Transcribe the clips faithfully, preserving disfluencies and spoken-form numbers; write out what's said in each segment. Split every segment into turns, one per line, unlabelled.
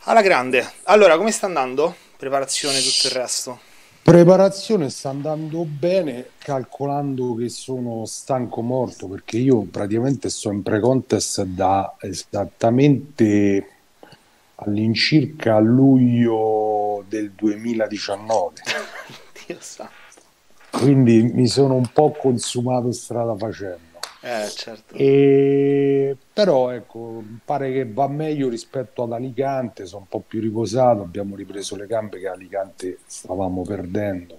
Alla grande. Allora, come sta andando? Preparazione e tutto il resto?
Preparazione sta andando bene, calcolando che sono stanco morto perché io praticamente sto in pre-contest da esattamente all'incirca a luglio del duemiladiciannove.
Dio sa.
Quindi mi sono un po' consumato strada facendo.
Eh, certo.
E... Però ecco, pare che va meglio rispetto ad Alicante, sono un po' più riposato, abbiamo ripreso le gambe che a Alicante stavamo perdendo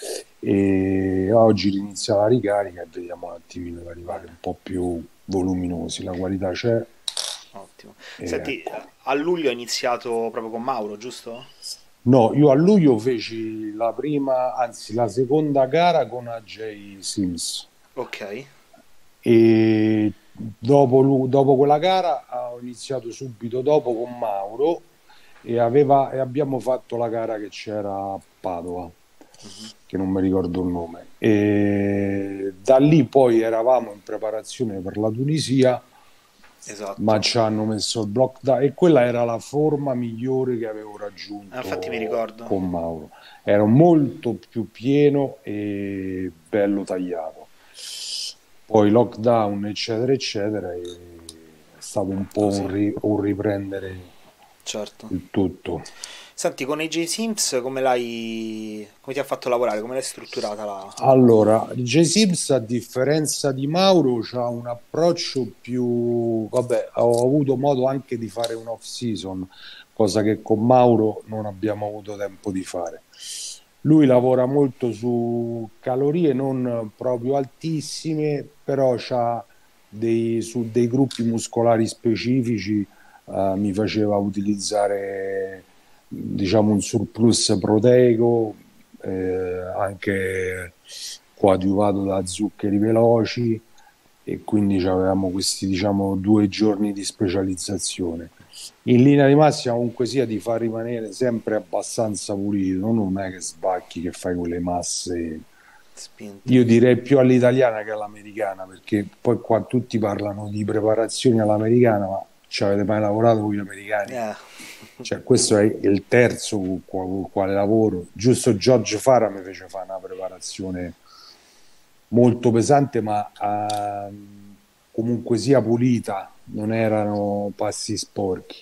e oggi inizia la ricarica e vediamo un attimino di arrivare un
Bene,
po' più voluminosi, la qualità c'è
ottimo.
e
Senti,
ecco.
a luglio è iniziato proprio con Mauro, giusto?
No, io a luglio feci la prima, anzi la seconda gara con A J Sims.
Ok.
E dopo, lu- dopo quella gara ho iniziato subito dopo con Mauro e, aveva- e abbiamo fatto la gara che c'era a Padova,
Mhm.
che non mi ricordo il nome. E da lì poi eravamo in preparazione per la Tunisia, ma
Esatto.
ci hanno messo il block da- e quella era la forma migliore che avevo
Ah, infatti mi
raggiunto
ricordo.
con Mauro. Ero molto più pieno e bello tagliato. Poi lockdown, eccetera, eccetera, e è stato un po' un,
Così.
ri- un riprendere
Certo.
il tutto.
Senti, con A J Sims come l'hai... come ti ha fatto lavorare? Come l'hai strutturata la...
Allora, J-Sims, a differenza di Mauro, ha un approccio più... Vabbè, ho avuto modo anche di fare un off-season, cosa che con Mauro non abbiamo avuto tempo di fare. Lui lavora molto su calorie non proprio altissime, però c'ha dei, su dei gruppi muscolari specifici, eh, mi faceva utilizzare, diciamo, un surplus proteico, eh, anche coadiuvato da zuccheri veloci e quindi avevamo questi, diciamo, due giorni di specializzazione. In linea di massima comunque sia ti fa rimanere sempre abbastanza pulito, non è che sbacchi, che fai quelle masse.
spinte?
Io direi più all'italiana che all'americana, perché poi qua tutti parlano di preparazioni all'americana, ma ci avete mai lavorato con gli americani?
Eh.
Cioè, questo è il terzo con con il quale lavoro. Giusto George Farah mi fece fare una preparazione molto pesante, ma ehm, comunque sia pulita, non erano passi sporchi.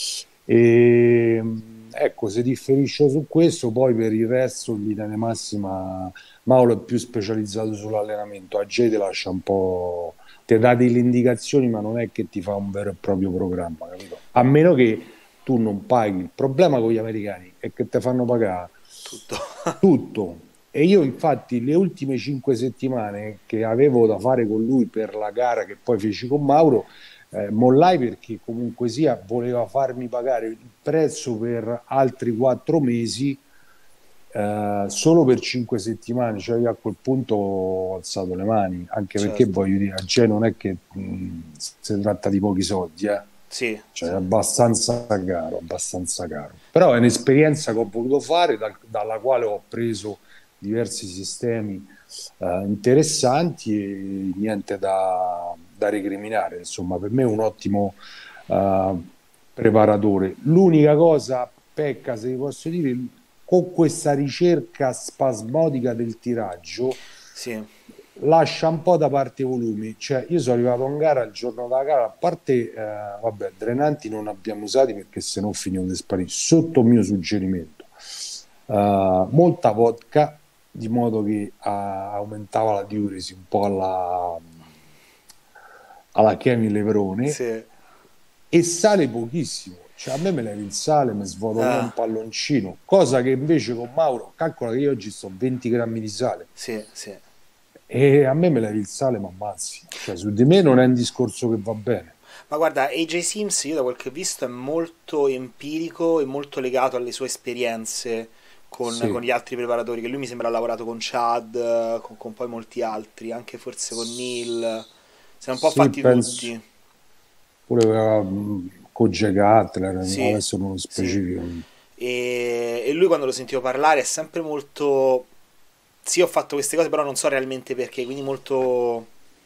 E, ecco, se differisce su questo, poi per il resto, in linea di massima, Mauro è più specializzato sull'allenamento. A Jay te lascia un po', ti dà delle indicazioni, ma non è che ti fa un vero e proprio programma, capito? A meno che tu non paghi. Il problema con gli americani è che ti fanno pagare
Tutto.
tutto. E io infatti le ultime cinque settimane che avevo da fare con lui per la gara che poi feci con Mauro, eh, mollai perché comunque sia voleva farmi pagare il prezzo per altri quattro mesi, eh, solo per cinque settimane. Cioè io a quel punto ho alzato le mani, anche perché
Certo.
voglio dire, cioè non è che mh, si tratta di pochi soldi, eh.
Sì,
Cioè, è
sì.
abbastanza caro, abbastanza caro. Però è un'esperienza che ho voluto fare, dal- dalla quale ho preso diversi sistemi eh, interessanti e niente da, da recriminare. Insomma, per me è un ottimo eh, preparatore. L'unica cosa, pecca, se vi posso dire, con questa ricerca spasmodica del tiraggio,
Sì.
lascia un po' da parte i volumi. Cioè, io sono arrivato in gara il giorno della gara, a parte, eh, vabbè, drenanti non abbiamo usati perché se no finivo di sparire, sotto mio suggerimento. Eh, molta vodka, di modo che ah, aumentava la diuresi un po' alla, alla Chemi Levrone,
Sì.
e sale pochissimo. Cioè, a me me levi il sale, mi svuoto come un
Ah,
palloncino, cosa che invece con Mauro, calcola che io oggi sto venti grammi di sale.
sì, sì.
E a me me levi il sale, ma ammazzi. Cioè, su di me non è un discorso che va bene.
Ma guarda, A J Sims, io da quel che ho visto, è molto empirico e molto legato alle sue esperienze con, con
Sì,
gli altri preparatori, che lui mi sembra ha lavorato con Chad, eh, con, con poi molti altri, anche forse con Neil. Se ne un po'
sì,
fatti
penso
tutti.
pure uh, con Jay Cutler,
Sì,
adesso non lo
sì.
specifico.
E, e lui quando lo sentivo parlare è sempre molto... Sì, ho fatto queste cose, però non so realmente perché, quindi molto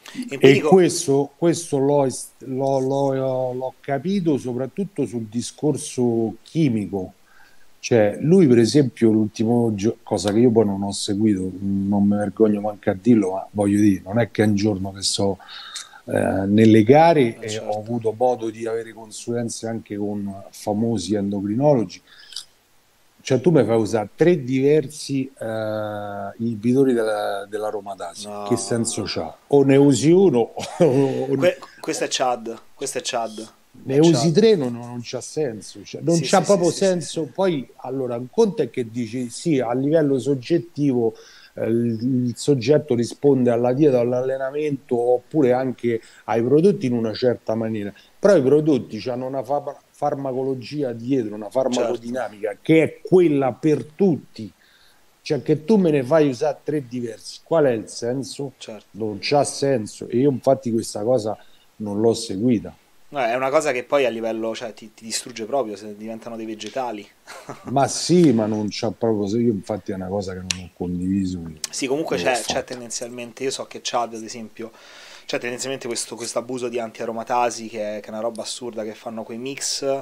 E
Empirico,
questo, questo l'ho, est- l'ho- l'ho- l'ho capito soprattutto sul discorso chimico. Cioè, lui per esempio l'ultimo gio- cosa che io poi non ho seguito, non mi vergogno manco a dirlo, ma voglio dire, non è che è un giorno che so eh, nelle gare
eh,
e ho
certo.
avuto modo di avere consulenze anche con famosi endocrinologi. Cioè, tu mi fai usare tre diversi eh, inibitori della- dell'aromatasi. Che
No,
senso
no,
c'ha?
no.
O ne usi uno o
Que- questo è Chad, questo è Chad, è
ne usi
Chad.
tre, non, non c'ha senso. Cioè, non
Sì,
c'ha
sì, sì,
proprio
sì, sì, sì.
senso. Poi, allora, un conto è che dici sì, a livello soggettivo eh, il, il soggetto risponde alla dieta, all'allenamento oppure anche ai prodotti in una certa maniera. Però i prodotti hanno una fa- farmacologia dietro, una
Certo,
farmacodinamica che è quella per tutti. Cioè che tu me ne fai usare tre diversi. Qual è il senso?
certo.
Non c'ha senso. E io infatti questa cosa non l'ho seguita.
No, è una cosa che poi a livello, cioè, ti, ti distrugge proprio se diventano dei vegetali.
Ma sì, ma non c'ha proprio. Se io infatti è una cosa che non ho condiviso, non
Sì, comunque
l'ho
c'è, c'è
fatta.
tendenzialmente, io so che Chad ad esempio, c'è tendenzialmente questo abuso di antiaromatasi che è, che è una roba assurda che fanno quei mix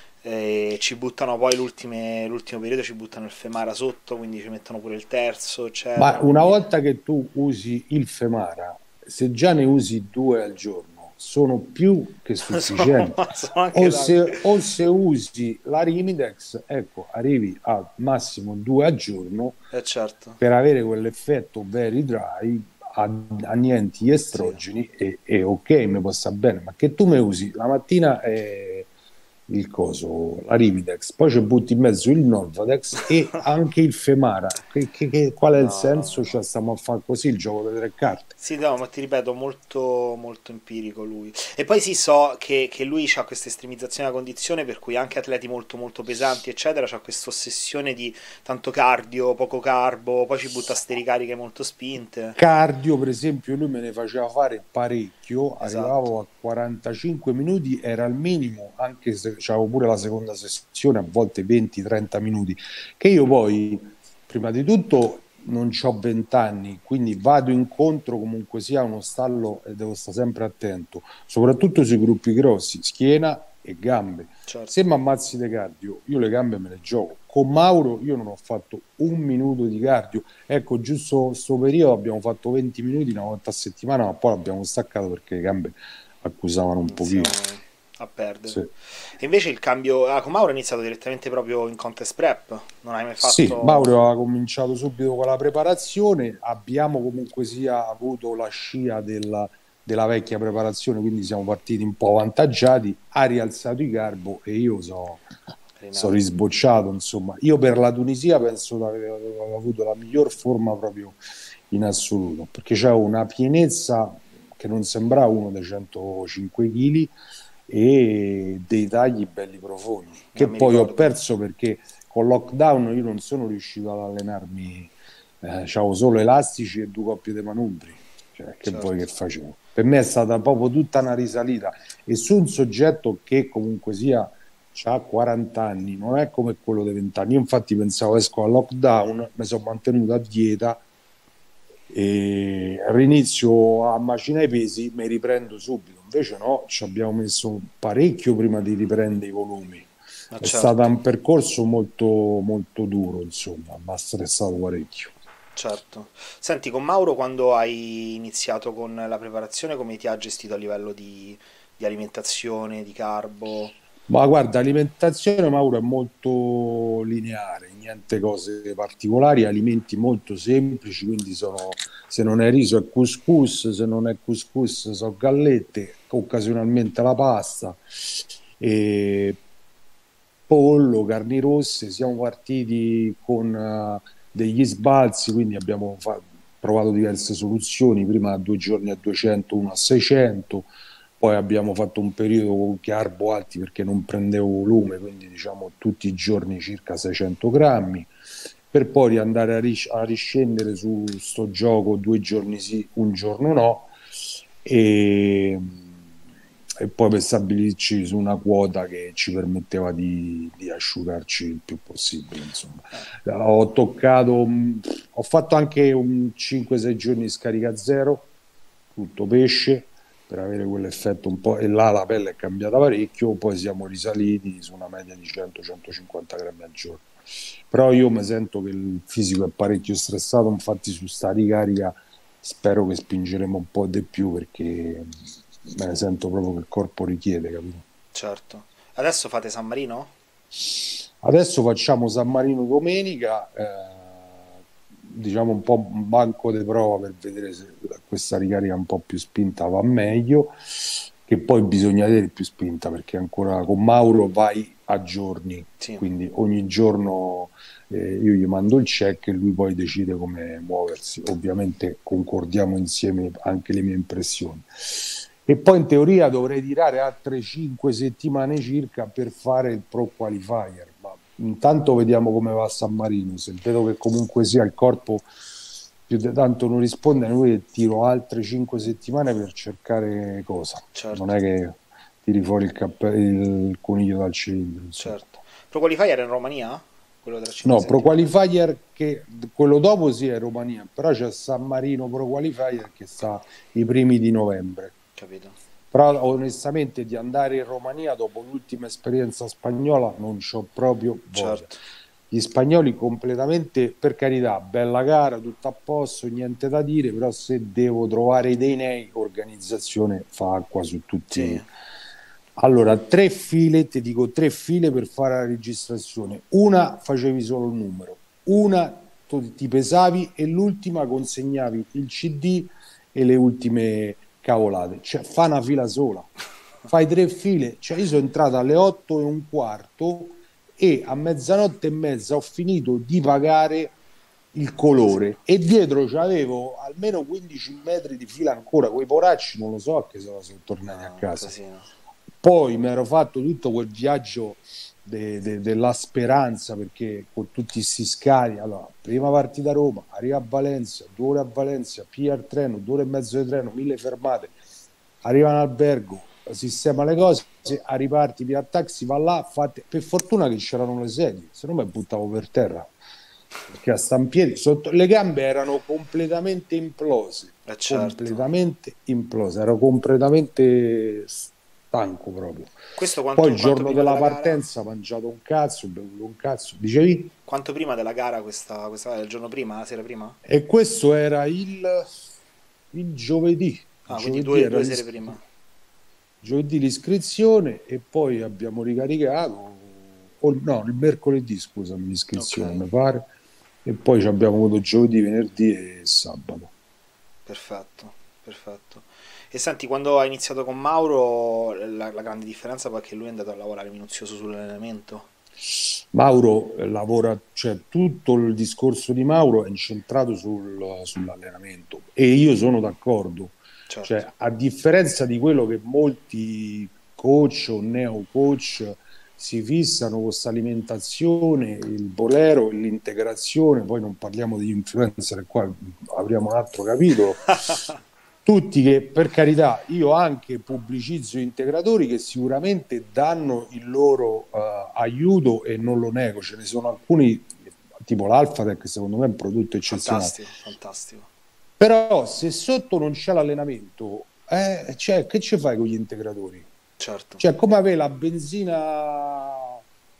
e ci buttano poi l'ultime- l'ultimo periodo, ci buttano il Femara sotto, quindi ci mettono pure il terzo,
Ma
eccetera,
una
quindi
volta che tu usi il Femara, se già ne usi due al giorno, sono più che
sono,
sufficienti.
sono anche
O
tanti.
se, o se usi la Rimidex, ecco, arrivi al massimo due al giorno
Eh certo,
per avere quell'effetto very dry, a- annienti
sì.
estrogeni e, e ok, mi può sta bene, ma che tu mi usi la mattina eh, il coso, la Rimidex, poi ci butti in mezzo il Norvadex e anche il Femara. Che, che- che- qual è il
No, no,
senso?
no.
Cioè, stiamo a fare così il gioco delle tre carte.
Sì, no, ma ti ripeto, molto, molto empirico lui. E poi sì, so che, che lui ha questa estremizzazione della condizione, per cui anche atleti molto, molto pesanti, eccetera, c'ha questa ossessione di tanto cardio, poco carbo, poi ci butta ste ricariche molto spinte.
Cardio, per esempio, lui me ne faceva fare parecchio,
Esatto.
arrivavo a quarantacinque minuti, era il minimo, anche se avevo pure la seconda sessione, a volte venti trenta minuti, che io poi, prima di tutto, non ho venti anni, quindi vado incontro comunque sia a uno stallo e devo stare sempre attento, soprattutto sui gruppi grossi, schiena e gambe. Se
Certo.
mi ammazzi di cardio, io le gambe me le gioco. Con Mauro io non ho fatto un minuto di cardio. Ecco, giusto questo periodo abbiamo fatto venti minuti una volta a settimana, ma poi l'abbiamo staccato perché le gambe accusavano un pochino.
Iniziamo a perdere.
Sì.
E invece il cambio... Ah, con Mauro è iniziato direttamente proprio in contest prep. Non hai mai
Sì, Mauro
fatto...
ha cominciato subito con la preparazione, abbiamo comunque sia avuto la scia della, della vecchia preparazione, quindi siamo partiti un po' avvantaggiati, ha rialzato i carbo e io so, sono
Rinato.
risbocciato, insomma. Io per la Tunisia penso di aver aver avuto la miglior forma proprio in assoluto, perché c'avevo una pienezza che non sembrava uno dei centocinque chili e dei tagli belli profondi,
Non
che
mi
poi ho
ricordo.
perso perché con lockdown io non sono riuscito ad allenarmi, eh, avevo solo elastici e due coppie di manubri, cioè che vuoi
Certo.
che facevo? Per me è stata proprio tutta una risalita e su un soggetto che comunque sia ha quaranta anni, non è come quello dei venti anni. Io infatti pensavo esco al lockdown, mi sono mantenuto a dieta e rinizio a macinare i pesi, mi riprendo subito. Invece no, ci abbiamo messo parecchio prima di riprendere i volumi.
Ma
È stato
certo.
un percorso molto, molto duro, insomma, mi ha stressato parecchio.
Certo. Senti, con Mauro quando hai iniziato con la preparazione, come ti ha gestito a livello di, di alimentazione, di carbo?
Ma guarda, alimentazione Mauro è molto lineare, niente cose particolari, alimenti molto semplici, quindi sono, se non è riso è couscous, se non è couscous sono gallette, occasionalmente la pasta, e pollo, carni rosse, siamo partiti con eh, degli sbalzi, quindi abbiamo fa- provato diverse soluzioni, prima due giorni a duecento, uno a seicento, poi abbiamo fatto un periodo con carbo alti perché non prendevo volume, quindi diciamo tutti i giorni circa seicento grammi, per poi andare a, ris- a riscendere su sto gioco due giorni sì, un giorno no, e, e poi per stabilirci su una quota che ci permetteva di, di asciugarci il più possibile, insomma. Ho toccato, mh, ho fatto anche un cinque sei giorni di scarica zero, tutto pesce per avere quell'effetto un po', e là la pelle è cambiata parecchio, poi siamo risaliti su una media di cento centocinquanta grammi al giorno. Però io mi sento che il fisico è parecchio stressato, infatti su sta ricarica spero che spingeremo un po' di più, perché me ne sento proprio che il corpo richiede, capito?
Certo. Adesso fate San Marino?
Adesso facciamo San Marino domenica, eh, diciamo un po' un banco di prova per vedere se questa ricarica un po' più spinta va meglio, che poi bisogna avere più spinta, perché ancora con Mauro vai a giorni,
Sì.
quindi ogni giorno eh, io gli mando il check e lui poi decide come muoversi. Ovviamente concordiamo insieme anche le mie impressioni. E poi in teoria dovrei tirare altre cinque settimane circa per fare il Pro Qualifier, ma intanto vediamo come va a San Marino. Se vedo che comunque sia il corpo più di tanto non risponde, noi tiro altre cinque settimane per cercare cosa.
Certo.
Non è che tiri fuori il, cappe- il coniglio dal cilindro. insomma.
Certo. Pro Qualifier è in Romania? Quello tra cinque
No, Pro
settimane?
Qualifier, che quello dopo sì è Romania, però c'è San Marino Pro Qualifier che sta i primi di novembre.
Capito.
Però onestamente di andare in Romania dopo l'ultima esperienza spagnola non c'ho proprio voglia.
Certo.
Gli spagnoli completamente, per carità, bella gara, tutto a posto, niente da dire, però se devo trovare dei nei, organizzazione fa acqua su tutti.
Sì.
Allora, tre file, ti dico tre file per fare la registrazione. Una facevi solo il numero, una tu ti pesavi e l'ultima consegnavi il C D e le ultime cavolate. Cioè, fa una fila sola. Fai tre file. Cioè, io sono entrato alle otto e un quarto e a mezzanotte e mezza ho finito di pagare il colore e dietro c'avevo almeno quindici metri di fila ancora. Quei poracci non lo so che se la sono tornati a
No,
casa.
casino.
Poi mi ero fatto tutto quel viaggio de- de- della speranza, perché con tutti questi scali, allora, prima partita a Roma, arriva a Valencia, due ore a Valencia, piglia il treno, due ore e mezzo di treno, mille fermate, arriva in albergo, sistema le cose, a riparti via taxi, va là, fate... per fortuna che c'erano le sedie, se no mi buttavo per terra, perché a stampieri sotto le gambe erano completamente implose,
Eh, certo.
completamente implose, ero completamente stanco proprio.
Questo quanto,
Poi il
quanto
giorno
prima
della
della gara?
partenza ho mangiato un cazzo, ho bevuto un cazzo, dicevi?
Quanto prima della gara questa, questa il giorno prima, la sera prima?
E questo era il, il giovedì. Il
Ah, quindi
giovedì
due,
era
due sere
l'is-
prima.
giovedì l'iscrizione e poi abbiamo ricaricato, o, no, il mercoledì, scusami, l'iscrizione,
Ok.
mi pare, e poi ci abbiamo avuto giovedì, venerdì e sabato.
Perfetto, perfetto. E senti, quando hai iniziato con Mauro, la, la grande differenza poi è che lui è andato a lavorare minuzioso sull'allenamento.
Mauro eh, lavora, cioè tutto il discorso di Mauro è incentrato sul- sull'allenamento e io sono d'accordo,
Certo.
cioè a differenza di quello che molti coach o neo coach si fissano con questa alimentazione, il bolero, l'integrazione, poi non parliamo di influencer, qua apriamo un altro capitolo. Tutti che, per carità, io anche pubblicizzo integratori che sicuramente danno il loro uh, aiuto e non lo nego, ce ne sono alcuni tipo l'Alphatec, secondo me è un prodotto eccezionale,
Fantastico, fantastico.
però se sotto non c'è l'allenamento, eh, cioè, che ci fai con gli integratori?
Certo.
Cioè, come avere la benzina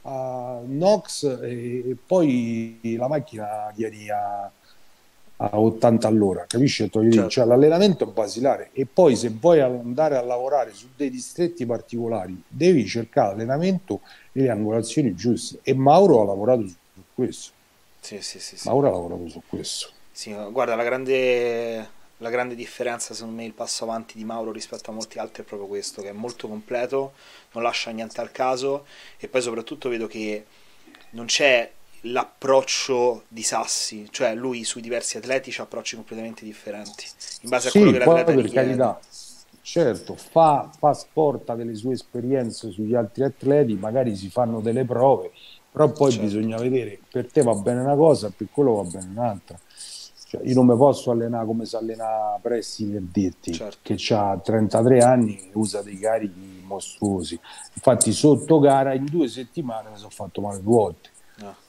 a Nox e, e poi la macchina vieni a, a ottanta all'ora, capisci? Cioè,
Certo.
l'allenamento è basilare e poi se vuoi andare a lavorare su dei distretti particolari devi cercare l'allenamento e le angolazioni giuste e Mauro ha lavorato su questo.
Sì, sì, sì, sì.
Mauro ha lavorato su questo.
Sì, guarda, la grande, la grande differenza, secondo me, il passo avanti di Mauro rispetto a molti altri è proprio questo, che è molto completo, non lascia niente al caso e poi soprattutto vedo che non c'è l'approccio di Sassi, cioè lui sui diversi atleti ha approcci completamente differenti, in base a quello
Sì,
che
poi
l'atleta
per
richiede.
carità, certo, fa, fa sporta delle sue esperienze sugli altri atleti, magari si fanno delle prove, però poi
Certo.
bisogna vedere, per te va bene una cosa, per quello va bene un'altra. Cioè, io non mi posso allenare come si allena Presti, per dirti,
Certo.
che ha trentatré anni e usa dei carichi mostruosi. Infatti sotto gara in due settimane mi sono fatto male due volte.
No.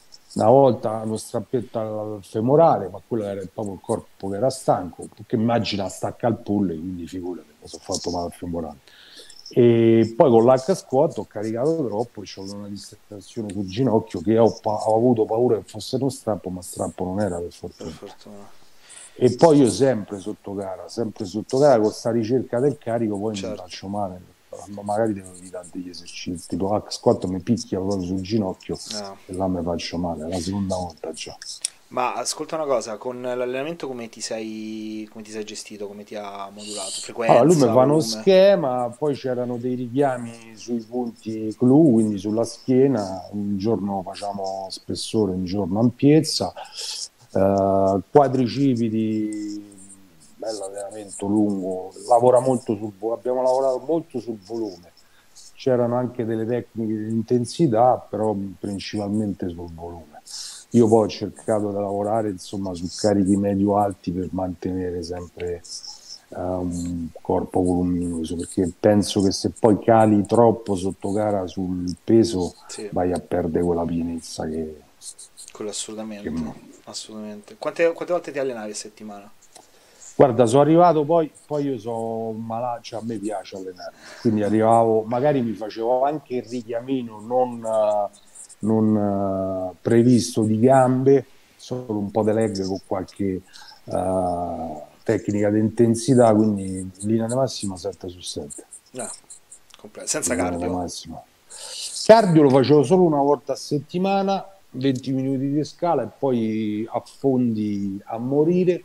una volta uno strappetto al femorale, ma quello era proprio il corpo che era stanco, perché immagina stacca il pulle, quindi figurati, mi sono fatto male al femorale. E poi con l'H squat ho caricato troppo, c'ho una distrazione sul ginocchio che ho, pa- ho avuto paura che fosse uno strappo, ma strappo non era per
Per
fortuna.
fortuna.
E poi io sempre sotto gara, sempre sotto gara, con sta ricerca del carico, poi mi
Certo.
faccio male, ma magari devo evitare degli esercizi, tipo H squat mi picchia proprio sul ginocchio
No.
e là mi faccio male, è la seconda volta già.
Ma ascolta una cosa, con l'allenamento come ti sei, come ti sei gestito, come ti ha modulato?
Allora, lui mi
Frequenza,
fa uno
volume?
schema, poi c'erano dei richiami sui punti clou, quindi sulla schiena, un giorno facciamo spessore, un giorno ampiezza, eh, quadricipiti, bello allenamento lungo, lavora molto sul vo- abbiamo lavorato molto sul volume, c'erano anche delle tecniche di intensità, però principalmente sul volume. Io poi ho cercato di lavorare insomma su carichi medio-alti per mantenere sempre eh, un corpo voluminoso, perché penso che se poi cali troppo sotto gara sul peso
Sì,
vai a perdere quella pienezza che,
quello
che...
assolutamente, assolutamente. Quante, quante volte ti allenavi a settimana?
Guarda, sono arrivato poi, poi io sono malato, cioè a me piace allenarmi, quindi arrivavo, magari mi facevo anche il richiamino non, eh, non, eh, previsto di gambe, solo un po' di leg con qualche eh, tecnica di intensità, quindi in linea di massima sette su sette,
No, comple- senza
in linea di
cardio?
massima. Cardio lo facevo solo una volta a settimana, venti minuti di scala e poi affondi a morire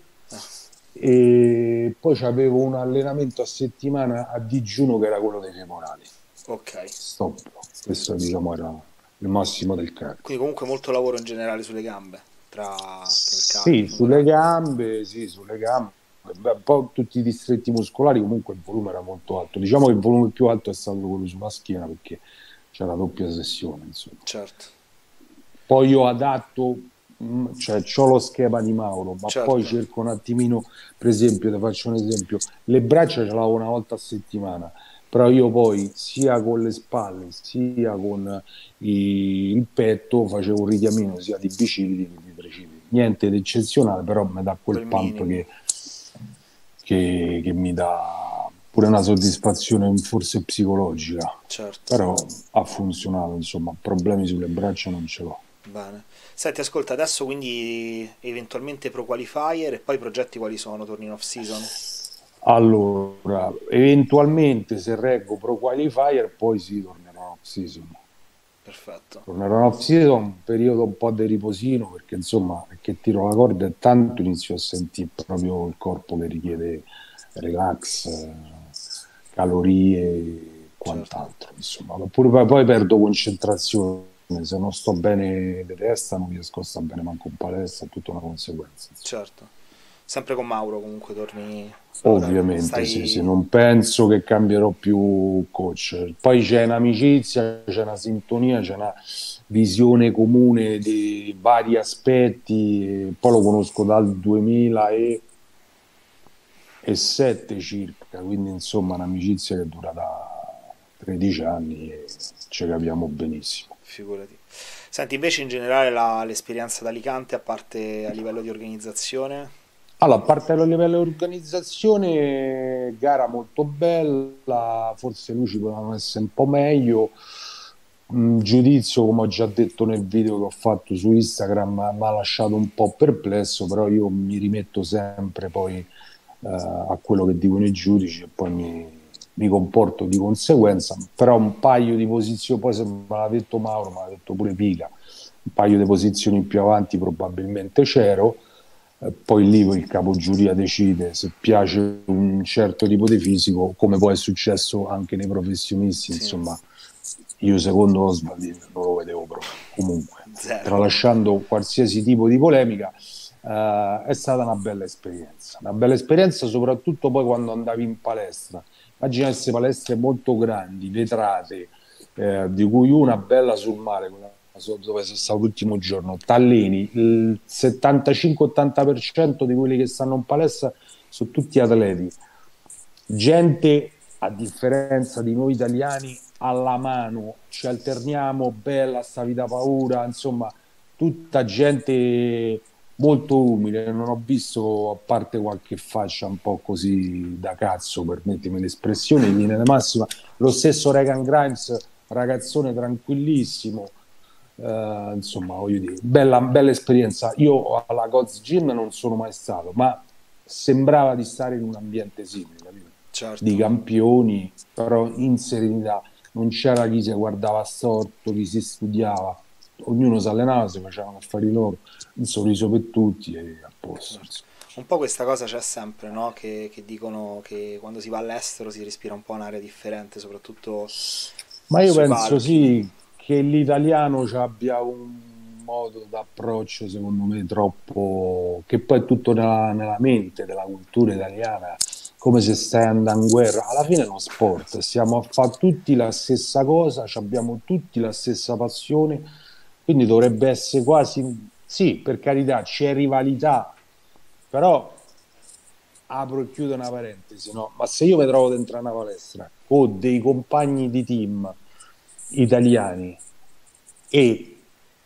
e poi avevo un allenamento a settimana a digiuno che era quello dei femorali.
Ok.
Stop. Questo diciamo era il massimo del cardio.
Quindi comunque molto lavoro in generale sulle gambe, tra, tra il cardio,
Sì,
i
sulle
femorali.
gambe, sì, sulle gambe. Beh, un po' tutti i distretti muscolari comunque il volume era molto alto. Diciamo che il volume più alto è stato quello sulla schiena perché c'era la doppia sessione, insomma.
Certo,
Poi io adatto, mh, cioè ho lo schema di Mauro, ma poi
certo.
cerco un attimino, per esempio, ti faccio un esempio, le braccia ce l'avevo una volta a settimana, però io poi sia con le spalle sia con i- il petto facevo un richiamino sia di bicipiti che di tricipiti. Niente di eccezionale, però mi dà quel
Quel
pump
minimo,
che, che, che mi dà pure una soddisfazione forse psicologica,
certo.
però ha funzionato, insomma, problemi sulle braccia non ce l'ho.
Bene. Senti, ascolta, adesso quindi eventualmente pro qualifier e poi i progetti quali sono? Torni in off season?
Allora, eventualmente se reggo pro qualifier, poi sì, tornerò off season.
Perfetto.
Tornerò off season, un periodo un po' di riposino, perché insomma, che tiro la corda e tanto inizio a sentire proprio il corpo che richiede relax, eh, calorie e
Certo,
quant'altro. Insomma, oppure poi, poi perdo concentrazione. Se non sto bene di testa, non riesco a stare bene manco in palestra, è tutta una conseguenza. Insomma.
certo. Sempre con Mauro comunque torni a lavorare.
Ovviamente, sì, sì,
Stai...
non penso che cambierò più coach. Poi c'è un'amicizia, c'è una sintonia, c'è una visione comune di vari aspetti. Poi lo conosco dal duemilasette circa, quindi insomma un'amicizia che dura da tredici anni e ci capiamo benissimo.
Figurati. Senti, invece in generale la- l'esperienza d'Alicante, a parte a livello di organizzazione?
Allora, a parte a livello di organizzazione, gara molto bella, forse le luci potevano essere un po' meglio. Un giudizio, come ho già detto nel video che ho fatto su Instagram, mi ha lasciato un po' perplesso, però io mi rimetto sempre poi eh, a quello che dicono i giudici e poi mi, mi comporto di conseguenza. Però un paio di posizioni, poi se me l'ha detto Mauro, me l'ha detto pure Pica, un paio di posizioni più avanti probabilmente c'ero. Eh, poi lì il capogiuria decide se piace un certo tipo di fisico, come poi è successo anche nei professionisti,
Sì,
insomma, io secondo Osvaldi non lo vedevo proprio. Comunque,
zero.
tralasciando qualsiasi tipo di polemica, eh, è stata una bella esperienza. Una bella esperienza soprattutto poi quando andavi in palestra. Immagina queste palestre molto grandi, vetrate, eh, di cui una bella sul mare, quella so- dove sono stato l'ultimo giorno, Tallini, il settantacinque ottanta per cento di quelli che stanno in palestra sono tutti atleti. Gente, a differenza di noi italiani, alla mano, ci alterniamo, bella, stavi da paura, insomma, tutta gente molto umile, non ho visto, a parte qualche faccia un po' così da cazzo, permettimi l'espressione, in linea di massima, lo stesso Regan Grimes, ragazzone tranquillissimo, eh, insomma, voglio dire, bella, bella esperienza. Io alla Gold's Gym non sono mai stato, ma sembrava di stare in un ambiente simile, capito?
Certo.
Di campioni, però in serenità, non c'era chi si guardava storto, chi si studiava, ognuno si allenava, si facevano affari loro, un sorriso per tutti e a posto.
Un po' questa cosa c'è sempre, no? Che, che dicono che quando si va all'estero si respira un po' un'aria differente, soprattutto
Ma io
sui
penso
palchi.
sì che l'italiano ci abbia un modo d'approccio, secondo me, troppo, che poi è tutto nella, nella mente della cultura italiana, come se stai andando in guerra. Alla fine è uno sport, stiamo a fare tutti la stessa cosa, ci abbiamo tutti la stessa passione, quindi dovrebbe essere quasi, sì, per carità, c'è rivalità, però apro e chiudo una parentesi, no? Ma se io mi trovo dentro una palestra ho dei compagni di team italiani e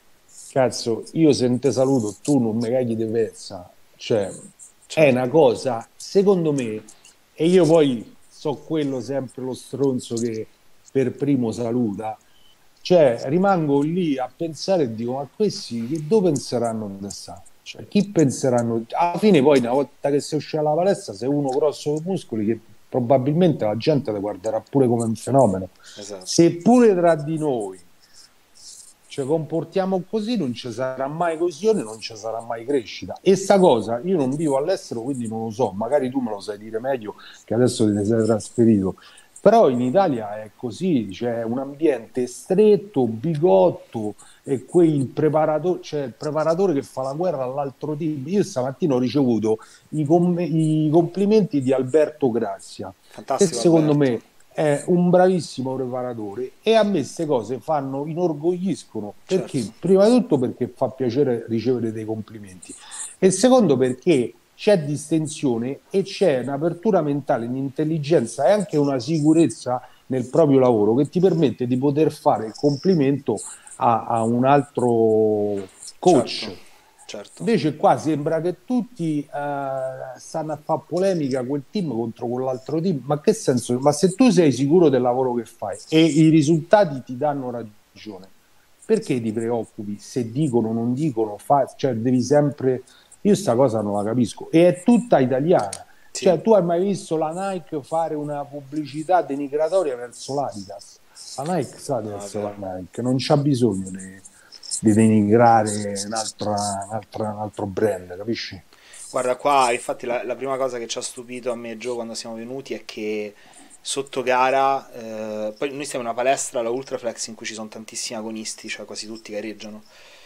cazzo, io se non te saluto tu non mi caghi di pezza, cioè è una cosa, secondo me, e io poi so quello sempre lo stronzo che per primo saluta, cioè rimango lì a pensare e dico, ma questi che dove penseranno di stare? Cioè, chi penseranno? Alla fine poi una volta che sei uscito dalla palestra sei uno grosso con muscoli che probabilmente la gente le guarderà pure come un fenomeno.
Esatto.
Seppure tra di noi ci comportiamo così, non ci sarà mai coesione, non ci sarà mai crescita. E sta cosa, io non vivo all'estero, quindi non lo so, magari tu me lo sai dire meglio che adesso ti sei trasferito. Però in Italia è così, c'è un ambiente stretto, bigotto, e quei il preparatore, cioè il preparatore che fa la guerra all'altro team. Io stamattina ho ricevuto i, com- i complimenti di Alberto Grazia, che
Fantastico
secondo
Alberto.
me è un bravissimo preparatore, e a me queste cose fanno, inorgogliscono, perché
Certo.
prima di tutto perché fa piacere ricevere dei complimenti, e secondo perché c'è distensione e c'è un'apertura mentale, un'intelligenza e anche una sicurezza nel proprio lavoro che ti permette di poter fare il complimento a, a un altro coach.
Certo. Certo.
Invece qua sembra che tutti eh, stanno a fare polemica quel team contro quell'altro team. Ma che senso? Ma se tu sei sicuro del lavoro che fai e i risultati ti danno ragione, perché ti preoccupi se dicono o non dicono? Fa, cioè devi sempre... Io sta cosa non la capisco. E è tutta italiana.
Sì.
Cioè tu hai mai visto la Nike fare una pubblicità denigratoria verso l'Adidas? La Nike sa di
No, è
essere
vero.
la Nike, non c'ha bisogno di di denigrare un'altra, un'altra, un altro brand, capisci?
Guarda qua, infatti la, la prima cosa che ci ha stupito a me e Gio quando siamo venuti è che sotto gara, eh, poi noi siamo in una palestra, la Ultraflex, in cui ci sono tantissimi agonisti, cioè quasi tutti gareggiano,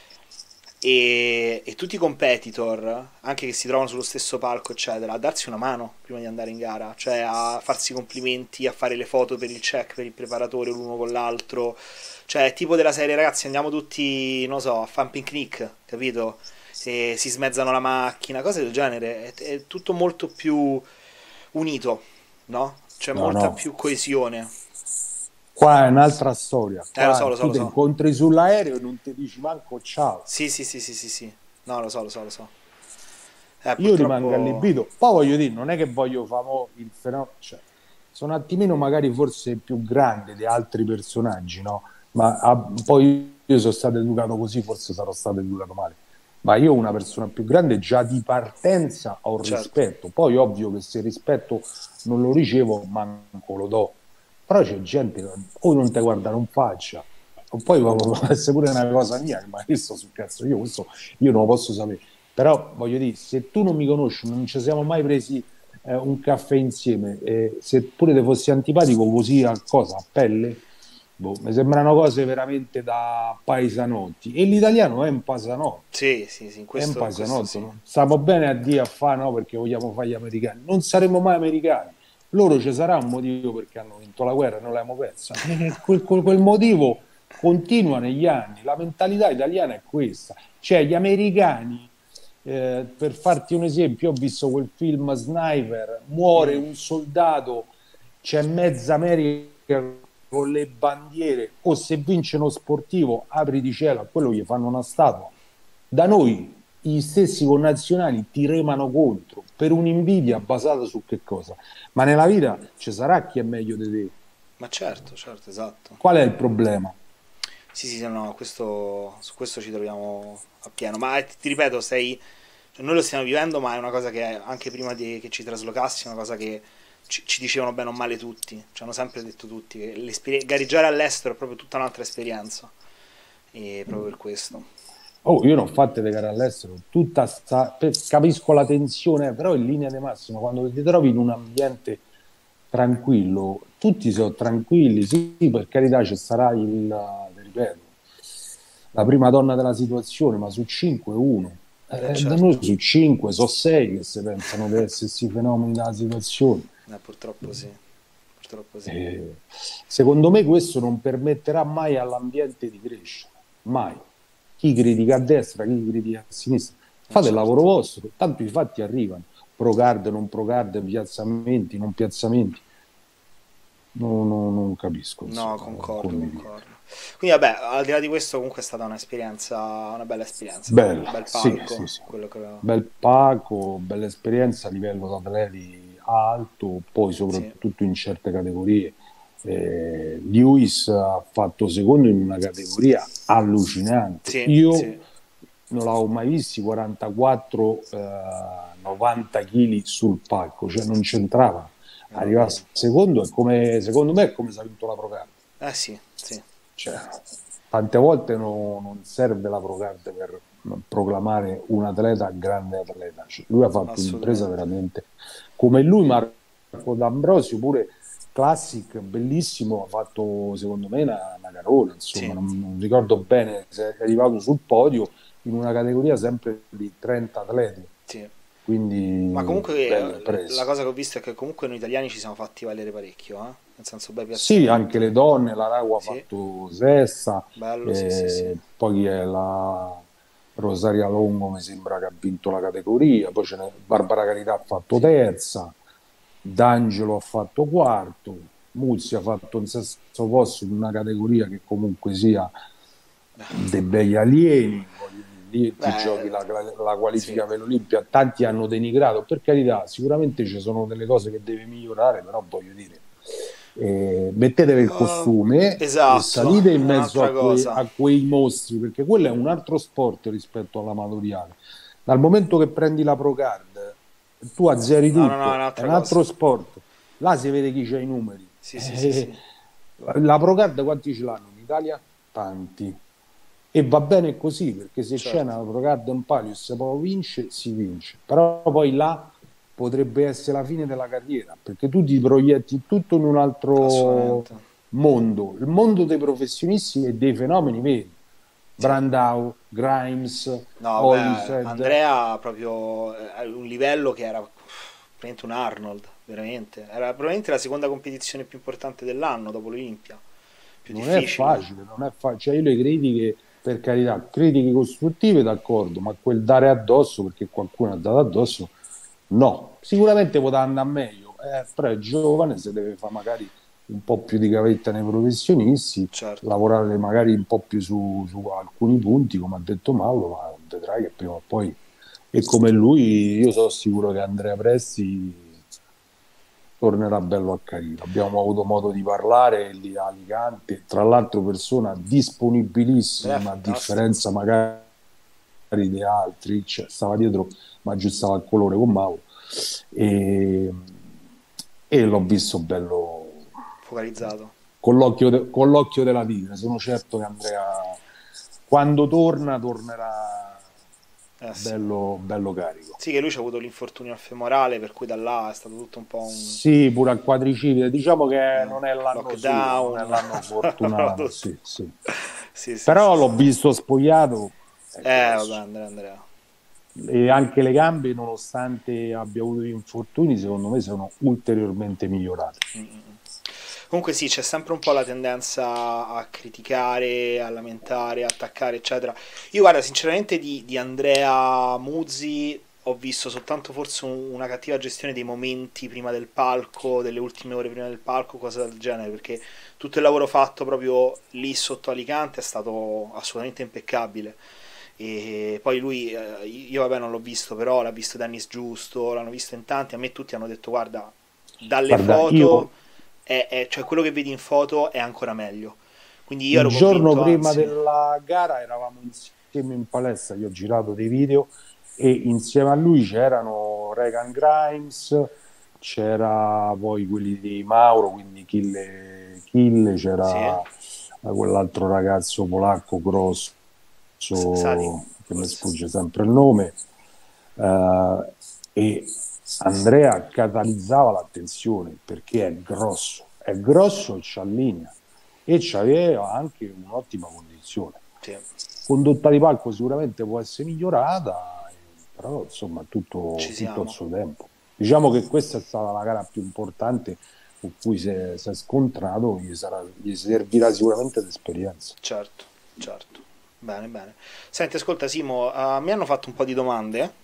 e, e tutti i competitor, anche che si trovano sullo stesso palco, eccetera, a darsi una mano prima di andare in gara, cioè a farsi complimenti, a fare le foto per il check, per il preparatore l'uno con l'altro, cioè tipo della serie, ragazzi, andiamo tutti, non so, a fare un picnic, capito? E si smezzano la macchina, cose del genere, è, è tutto molto più unito, no? C'è
No,
molta
no,
più coesione.
qua è un'altra storia.
Eh, lo so,
Qua
lo so,
tu
lo
ti
so.
incontri sull'aereo e non ti dici manco ciao.
Sì, sì, sì, sì, sì, sì. No, lo so, lo so, lo so. Eh,
Io rimango
purtroppo...
allibito. Poi voglio dire, non è che voglio famo il fenomeno, cioè, sono un attimino magari forse più grande di altri personaggi, no? Ma ah, poi io sono stato educato così, forse sarò stato educato male. Ma io una persona più grande già di partenza ho
Certo.
rispetto. Poi ovvio che se il rispetto non lo ricevo, manco lo do. Però c'è gente che o non ti guarda, non faccia. O poi può essere pure una cosa mia, ma questo sul cazzo io, questo io non lo posso sapere. Però voglio dire, se tu non mi conosci, non ci siamo mai presi eh, un caffè insieme, eh, seppure te fossi antipatico così a cosa, a pelle, boh, mi sembrano cose veramente da paesanotti. E l'italiano è un paesanotto,
Sì, sì, sì, in
è un
questo, in questo
paesanotto.
sì.
No? Stiamo bene a dire a fa no perché vogliamo fare gli americani. Non saremo mai americani. Loro ci sarà un motivo perché hanno vinto la guerra e non l'abbiamo persa. E quel, quel, quel motivo continua negli anni. La mentalità italiana è questa. Cioè gli americani, eh, per farti un esempio, ho visto quel film Sniper, muore
Mm.
un soldato, c'è mezza America con le bandiere, o se vince uno sportivo, apri di cielo, a quello gli fanno una statua. Da noi gli stessi connazionali ti remano contro per un'invidia basata su che cosa? Ma nella vita ci sarà chi è meglio di te.
Ma certo, certo, esatto.
Qual è il problema?
Sì, sì, no, questo, su questo ci troviamo appieno. Ma eh, ti, ti ripeto, sei, cioè, noi lo stiamo vivendo, ma è una cosa che anche prima di, che ci traslocassi, è una cosa che ci, ci dicevano bene o male tutti. Ci hanno sempre detto tutti che l'esperie- gareggiare all'estero è proprio tutta un'altra esperienza. E proprio per questo.
Oh, io non ho fatte le gare all'estero, tutta sta, per- capisco la tensione, però in linea di massima, quando ti trovi in un ambiente tranquillo, tutti sono tranquilli, sì, per carità ci sarà il, ti ripeto, la prima donna della situazione, ma su cinque uno.
Eh,
Eh, da noi
certo.
su cinque, so sei che si pensano di essersi fenomeni della situazione.
Eh, purtroppo sì. Purtroppo sì.
Eh, secondo me questo non permetterà mai all'ambiente di crescere, mai. Chi critica a destra, chi critica a sinistra,
Eh,
fate il lavoro
certo.
vostro, tanto i fatti arrivano, pro card, non pro card, piazzamenti, non piazzamenti, no, no, non capisco,
No,
insomma, non
concordo,
condivido.
concordo. Quindi vabbè, al di là di questo comunque è stata un'esperienza, una bella esperienza, dai, un
Bella,
bel
sì, sì,
palco,
sì.
quello che...
Bel Paco, bella esperienza a livello di atleti alto, poi
Sì,
soprattutto in certe categorie. Eh, Lewis ha fatto secondo in una categoria allucinante.
sì,
Io
sì,
non l'avevo mai visto quarantaquattro novanta kg sul palco, cioè non c'entrava. Arriva
meraviglia.
secondo, è come, secondo me è come se ha vinto la Pro Card.
Eh sì, sì,
Cioè, tante volte no- non serve la Procard per proclamare un atleta grande atleta. Cioè, lui ha fatto un'impresa
assolutamente.
veramente come lui, Marco D'Ambrosio, pure Classic, bellissimo, ha fatto secondo me una, una carona, insomma,
Sì,
non, non ricordo bene se è arrivato sul podio in una categoria sempre di trenta atleti,
sì. Ma
quindi
comunque
bella
eh, la
impresa.
cosa che ho visto è che comunque noi italiani ci siamo fatti valere parecchio, eh? Nel senso bei
Sì, anche
piazzamenti.
le donne, la Ragu ha
Sì,
fatto sesta,
bello, sì, sì, sì.
eh, poi chi è la Rosaria Longo mi sembra che ha vinto la categoria, poi ce n'è Barbara Carità ha fatto
Sì.
terza, D'Angelo ha fatto quarto, Muzzi ha fatto un sesto posto in una categoria che comunque sia dei begli alieni, voglio dire, lì ti giochi
Beh,
la, la
sì.
qualifica per l'Olimpia, tanti hanno denigrato, per carità, sicuramente ci sono delle cose che deve migliorare, però voglio dire, eh, mettetevi il
Uh,
costume e
esatto,
salite in
è
mezzo a,
un'altra
quei,
cosa.
a quei mostri, perché quello è un altro sport rispetto all'amatoriale. Dal momento che prendi la Pro Card, tu azzeri
No, no, no, è
tutto, è
un'altra
un
cosa.
altro sport. Là si vede chi c'ha i numeri.
Sì, sì, sì,
Eh,
sì.
la Pro Card quanti ce l'hanno in Italia? Tanti. E va bene così, perché se c'è
Certo.
una Pro Card in palio e se poi vince, si vince. Però poi là potrebbe essere la fine della carriera, perché tu ti proietti tutto in un altro
Assolutamente.
mondo, il mondo dei professionisti e dei fenomeni veri.
Sì.
Brandao, Grimes,
No, beh,
Holyfield.
Andrea proprio eh, a un livello che era veramente un Arnold, veramente. Era probabilmente la seconda competizione più importante dell'anno dopo l'Olimpia. Più
Non è
difficile.
facile, non è facile. Cioè, io le critiche, per carità, critiche costruttive, d'accordo, ma quel dare addosso, perché qualcuno ha dato addosso, no. Sicuramente poteva andare meglio, eh, però è giovane, se deve fare magari un po' più di gavetta nei professionisti,
Certo.
lavorare magari un po' più su, su alcuni punti, come ha detto Mauro, ma vedrai che prima o poi, e come lui, io sono sicuro che Andrea Presti tornerà bello a Carino. Abbiamo avuto modo di parlare lì a Alicante, tra l'altro persona
Andrea è
disponibilissima, a
fantastico.
differenza magari di altri, cioè, stava dietro, ma aggiustava il colore con Mauro e, e l'ho visto bello
Focalizzato.
con l'occhio, de- con l'occhio della vita. Sono certo che Andrea, quando torna, tornerà
Eh sì.
bello, bello carico.
Sì, che lui ci ha avuto l'infortunio al femorale, per cui da là è stato tutto un po' un
Sì, pure al quadricipite, diciamo che
eh,
non è l'anno suo, non è
lockdown.
l'anno fortunato,
Tutto.
sì, sì.
Sì, sì, sì,
Però
sì.
l'ho visto spogliato, è
Eh, vabbè,
grosso.
Andrea, Andrea.
E anche le gambe, nonostante abbia avuto gli infortuni, secondo me sono ulteriormente migliorate.
Comunque sì, c'è sempre un po' la tendenza a criticare, a lamentare, a attaccare, eccetera. Io guarda, sinceramente di, di Andrea Muzzi ho visto soltanto forse un- una cattiva gestione dei momenti prima del palco, delle ultime ore prima del palco, cose del genere, perché tutto il lavoro fatto proprio lì sotto Alicante è stato assolutamente impeccabile. E poi lui, eh, io vabbè non l'ho visto, però l'ha visto Dennis Giusto, l'hanno visto in tanti, a me tutti hanno detto guarda, dalle
Guarda, io
foto, è, è- cioè quello che vedi in foto è ancora meglio. Quindi io
il
ero
giorno
convinto,
prima
anzi,
della gara eravamo insieme in palestra, io ho girato dei video e insieme a lui c'erano Regan Grimes, c'era poi quelli di Mauro, quindi Kill, Kill,
sì,
c'era eh, quell'altro ragazzo polacco grosso
S- Sadi,
che mi
forse.
sfugge sempre il nome, eh, e Andrea catalizzava l'attenzione perché è grosso, è grosso e c'ha linea e c'aveva anche un'ottima condizione.
Sì,
Condotta di palco sicuramente può essere migliorata, eh, però insomma tutto,
ci
tutto al
siamo.
suo tempo. Diciamo che questa è stata la gara più importante con cui si è, si è scontrato, gli, sarà, gli servirà sicuramente l'esperienza.
Certo, certo. Bene, bene. Senti, ascolta Simo, uh, mi hanno fatto un po' di domande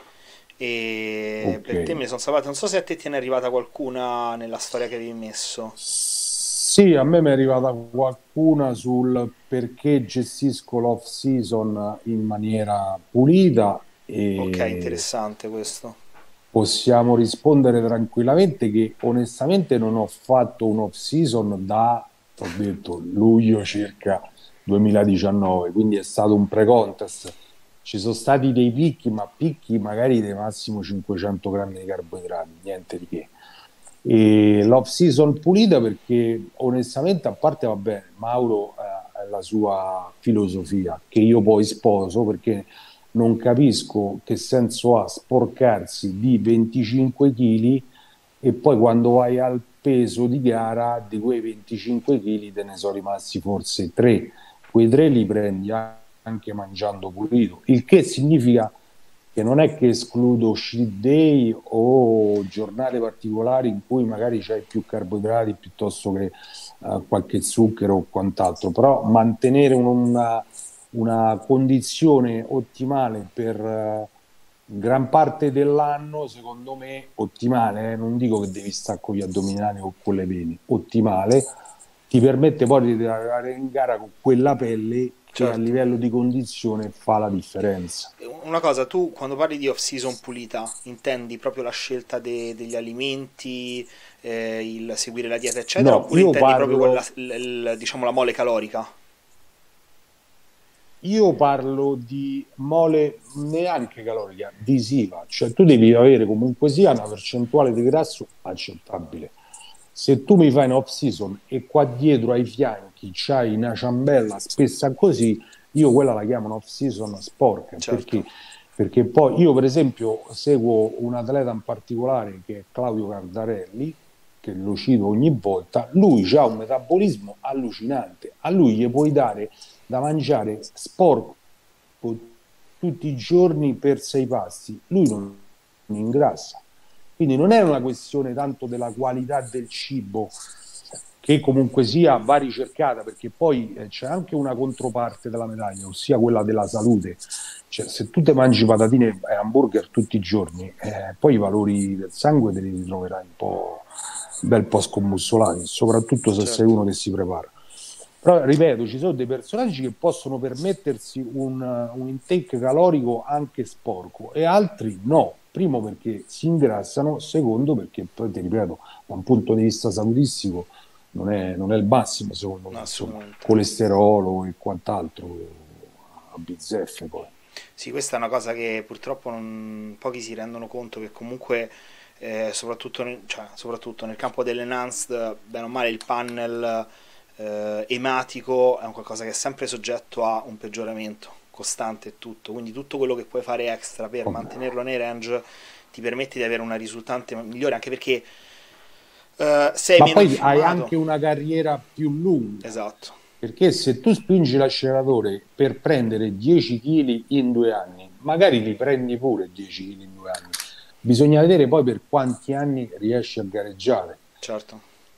e
Ok.
per te me ne sono salvate. Non so se a te te ne è arrivata qualcuna nella storia che avevi messo.
Sì, a me mi è arrivata qualcuna sul perché gestisco l'off season in maniera pulita
Ok,
e
interessante questo.
possiamo rispondere tranquillamente che onestamente non ho fatto un off season da, ho detto, luglio circa duemiladiciannove, quindi è stato un pre-contest. Ci sono stati dei picchi, ma picchi magari dei massimo cinquecento grammi di carboidrati, niente di che. E l'off season pulita perché onestamente, a parte va bene, Mauro eh, è la sua filosofia che io poi sposo perché non capisco che senso ha sporcarsi di venticinque chili e poi quando vai al peso di gara di quei venticinque chili te ne sono rimasti forse tre, quei tre li prendi anche mangiando pulito, il che significa che non è che escludo cheat day o giornate particolari in cui magari c'hai più carboidrati piuttosto che uh, qualche zucchero o quant'altro, però mantenere una, una condizione ottimale per uh, gran parte dell'anno, secondo me, ottimale, eh? Non dico che devi stare con gli addominali o con le pene, ottimale, ti permette poi di arrivare in gara con quella pelle che a
Certo.
livello di condizione fa la differenza.
Una cosa, tu quando parli di off-season pulita, intendi proprio la scelta de- degli alimenti, eh, il seguire la dieta, eccetera,
No,
oppure
io
intendi proprio
parlo,
quella, l- l- diciamo, la mole calorica?
io parlo di mole neanche calorica, visiva, cioè tu devi avere comunque sia una percentuale di grasso accettabile. Se tu mi fai in off season e qua dietro ai fianchi c'hai una ciambella spessa così, io quella la chiamo off season sporca,
Certo,
perché? Perché poi io per esempio seguo un atleta in particolare che è Claudio Cardarelli, che lo cito ogni volta, lui ha un metabolismo allucinante, a lui gli puoi dare da mangiare sporco tutti i giorni per sei pasti, lui non ingrassa. Quindi non è una questione tanto della qualità del cibo, che comunque sia va ricercata, perché poi eh, c'è anche una controparte della medaglia, ossia quella della salute. Cioè, se tu ti mangi patatine e hamburger tutti i giorni, eh, poi i valori del sangue te li ritroverai un po', un bel po' scombussolati, soprattutto se sei
certo.
uno che si prepara. Però ripeto, ci sono dei personaggi che possono permettersi un, un intake calorico anche sporco e altri no. Primo perché si ingrassano, secondo perché poi ti ripeto, da un punto di vista salutistico non è, non è il massimo, secondo me,
No,
insomma,
assolutamente.
colesterolo e quant'altro a bizzeffe poi.
Sì, questa è una cosa che purtroppo non- pochi si rendono conto che comunque, eh, soprattutto, nel, cioè, soprattutto nel campo dell'enhanced, bene o male il panel eh, ematico è un qualcosa che è sempre soggetto a un peggioramento costante e tutto, quindi tutto quello che puoi fare extra per mantenerlo nei range ti permette di avere una risultante migliore, anche perché eh, sei
Ma
meno
poi hai
infiammato.
anche una carriera più lunga,
Esatto,
perché se tu spingi l'acceleratore per prendere dieci chili in due anni, magari li prendi pure dieci chili in due anni. Bisogna vedere poi per quanti anni riesci a gareggiare.
certo.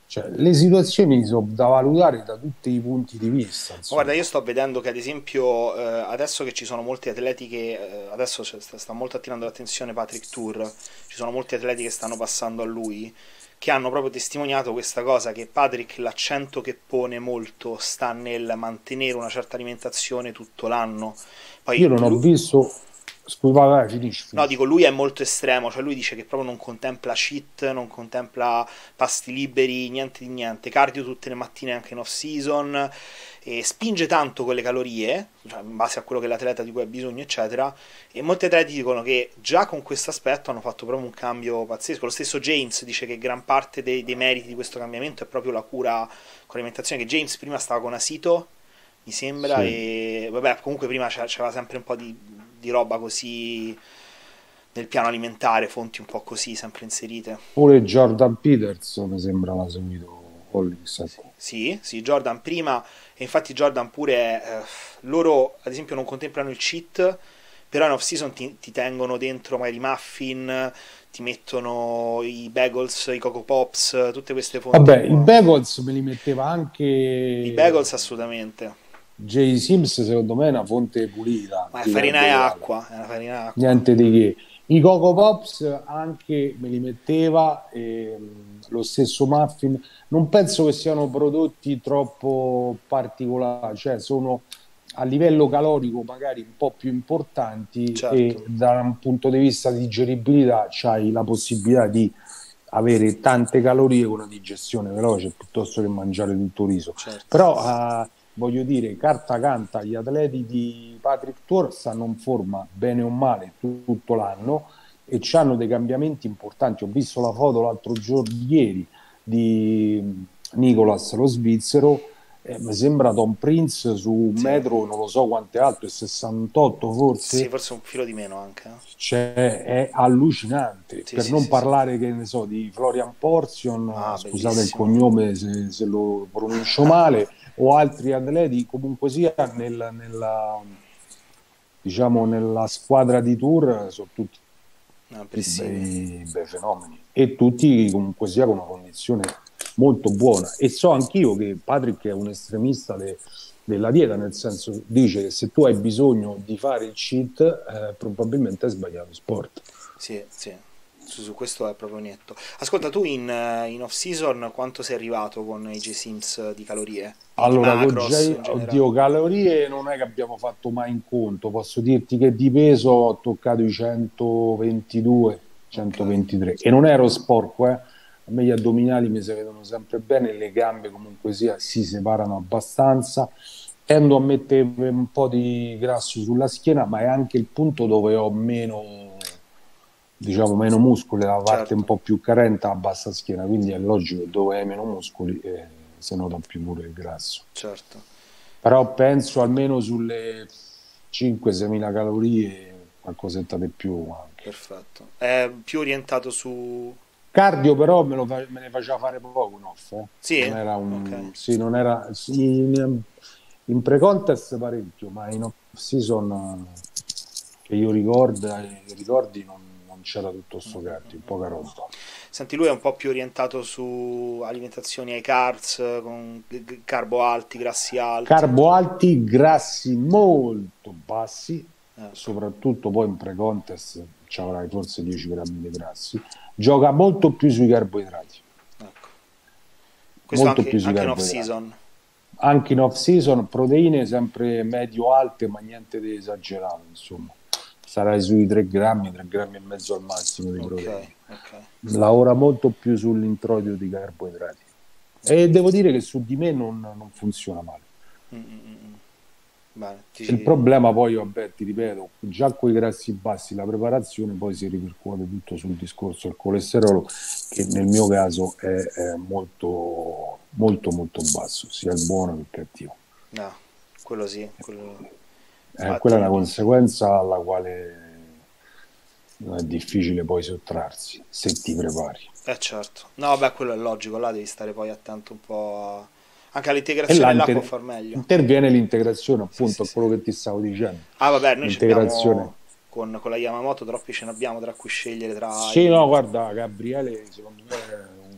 Cioè, le situazioni sono da valutare da tutti i punti di vista,
Guarda, io
insomma.
sto vedendo che ad esempio eh, adesso che ci sono molti atleti che eh, adesso c'è- sta, sta molto attirando l'attenzione Patrick Tour, ci sono molti atleti che stanno passando a lui, che hanno proprio testimoniato questa cosa, che Patrick l'accento che pone molto sta nel mantenere una certa alimentazione tutto l'anno.
Io
Poi
non ho
lui,
visto, scusa, vai, vai, finisci,
No,
finisci.
dico, lui è molto estremo, cioè lui dice che proprio non contempla cheat, non contempla pasti liberi, niente di niente, cardio tutte le mattine anche in off season, e spinge tanto con le calorie, cioè in base a quello che l'atleta di cui ha bisogno, eccetera, e molti atleti dicono che già con questo aspetto hanno fatto proprio un cambio pazzesco. Lo stesso James dice che gran parte dei, dei meriti di questo cambiamento è proprio la cura con l'alimentazione, che James prima stava con Asito, mi sembra,
Sì.
e vabbè, comunque prima c'era sempre un po' di, di roba così nel piano alimentare, fonti un po' così, sempre inserite.
Pure Jordan Peterson mi sembra l'ha seguito Hollins,
Sì,
ecco.
sì, sì, Jordan prima, e infatti Jordan pure, eh, loro ad esempio non contemplano il cheat, però in off-season ti, ti tengono dentro magari i muffin, ti mettono i bagels, i Coco Pops, tutte queste fonti
Vabbè, i
qua.
Bagels me li metteva
I
anche
bagels assolutamente,
Jay Sims, secondo me è una fonte pulita
ma è
di
farina e
carboidrati,
acqua, è una farina e acqua.
niente di che. I Coco Pops anche me li metteva, ehm, lo stesso muffin. Non penso che siano prodotti troppo particolari, cioè sono a livello calorico magari un po' più importanti
Certo,
e da un punto di vista di digeribilità c'hai la possibilità di avere tante calorie con una digestione veloce piuttosto che mangiare tutto riso.
certo.
Però eh, voglio dire, carta canta, gli atleti di Patrick Tour stanno in forma bene o male tu- tutto l'anno e hanno dei cambiamenti importanti. Ho visto la foto l'altro giorno, ieri, di Nicolas, lo svizzero, eh, mi sembra Tom Prince su un
Sì,
metro, non lo so quanto è alto, è sessantotto
sì,
forse,
forse un filo di meno anche. Eh.
cioè, è allucinante.
Sì,
Per
sì,
non
sì, sì.
parlare, che ne so, di Florian Portion,
Ah,
eh, scusate il
bellissimo.
cognome se, se lo pronuncio male, o altri atleti, comunque sia nel- nella, diciamo, nella squadra di tour, sono tutti
Ah, aggressivi.
bei, bei fenomeni e tutti comunque sia con una condizione molto buona. E so anch'io che Patrick è un estremista de- della dieta, nel senso dice che se tu hai bisogno di fare il cheat, eh, probabilmente hai sbagliato sport.
Sì, sì. Su, su questo è proprio netto. Ascolta, tu in, eh, in off-season quanto sei arrivato con i J-Sims di calorie? Di, di
Allora, con
macros
Jay,
in generale?
oddio, calorie non è che abbiamo fatto mai in conto. Posso dirti che di peso ho toccato i centoventidue,
Ok,
centoventitré e non ero sporco, eh. A me gli addominali mi si vedono sempre bene, le gambe comunque sia si separano abbastanza. Tendo a mettere un po' di grasso sulla schiena, ma è anche il punto dove ho meno, diciamo, meno muscoli, la parte un
certo,
po' più carente, la bassa schiena, quindi è logico che dove hai meno muscoli eh, si nota più pure il grasso.
certo.
Però penso almeno sulle cinque-seimila calorie, qualcosetta di più anche.
Perfetto. È più orientato su...
Cardio però me, lo fa- me ne faceva fare poco in off, eh.
Sì?
Non era
Ok.
un... Sì, non era... sì, in, in pre-contest parecchio, ma in off-season eh, che io ricordo, eh, ricordi non, non c'era tutto sto cardio, poca roba.
Senti, lui è un po' più orientato su alimentazioni ai carbs, con g- g- carbo alti, grassi alti.
Carbo alti, grassi molto bassi,
Ecco,
soprattutto poi in pre-contest ci avrai forse dieci grammi di grassi. Gioca molto più sui carboidrati,
ecco. Questo
molto
anche,
più sui
anche in
carboidrati.
off-season.
Anche in off-season, proteine sempre medio-alte, ma niente di esagerato, insomma. Sarai sui tre grammi, tre grammi e mezzo al massimo di
Ok,
proteine.
ok.
Lavora molto più sull'introito di carboidrati. E devo dire che su di me non, non funziona male.
Mm, mm, mm, mm. Bene,
Il
dici...
problema poi, vabbè, ti ripeto, già con i grassi bassi la preparazione poi si ripercuote tutto sul discorso del colesterolo, che nel mio caso è, è molto, molto, molto basso, sia il buono che il cattivo.
No, quello sì, quello...
Eh, quella è una
Infatti,
conseguenza alla quale non è difficile poi sottrarsi, se ti prepari.
eh certo. No, vabbè, quello è logico, là devi stare poi attento un po' a... anche
E
all'integrazione
là
là può
inter-
far meglio.
interviene l'integrazione,
Sì, sì,
appunto, a
sì.
quello che ti stavo dicendo.
Ah, vabbè, noi ci
L'integrazione.
abbiamo con, con la Yamamoto troppi ce ne abbiamo tra cui scegliere tra
Sì,
i...
no, guarda, Gabriele, secondo me è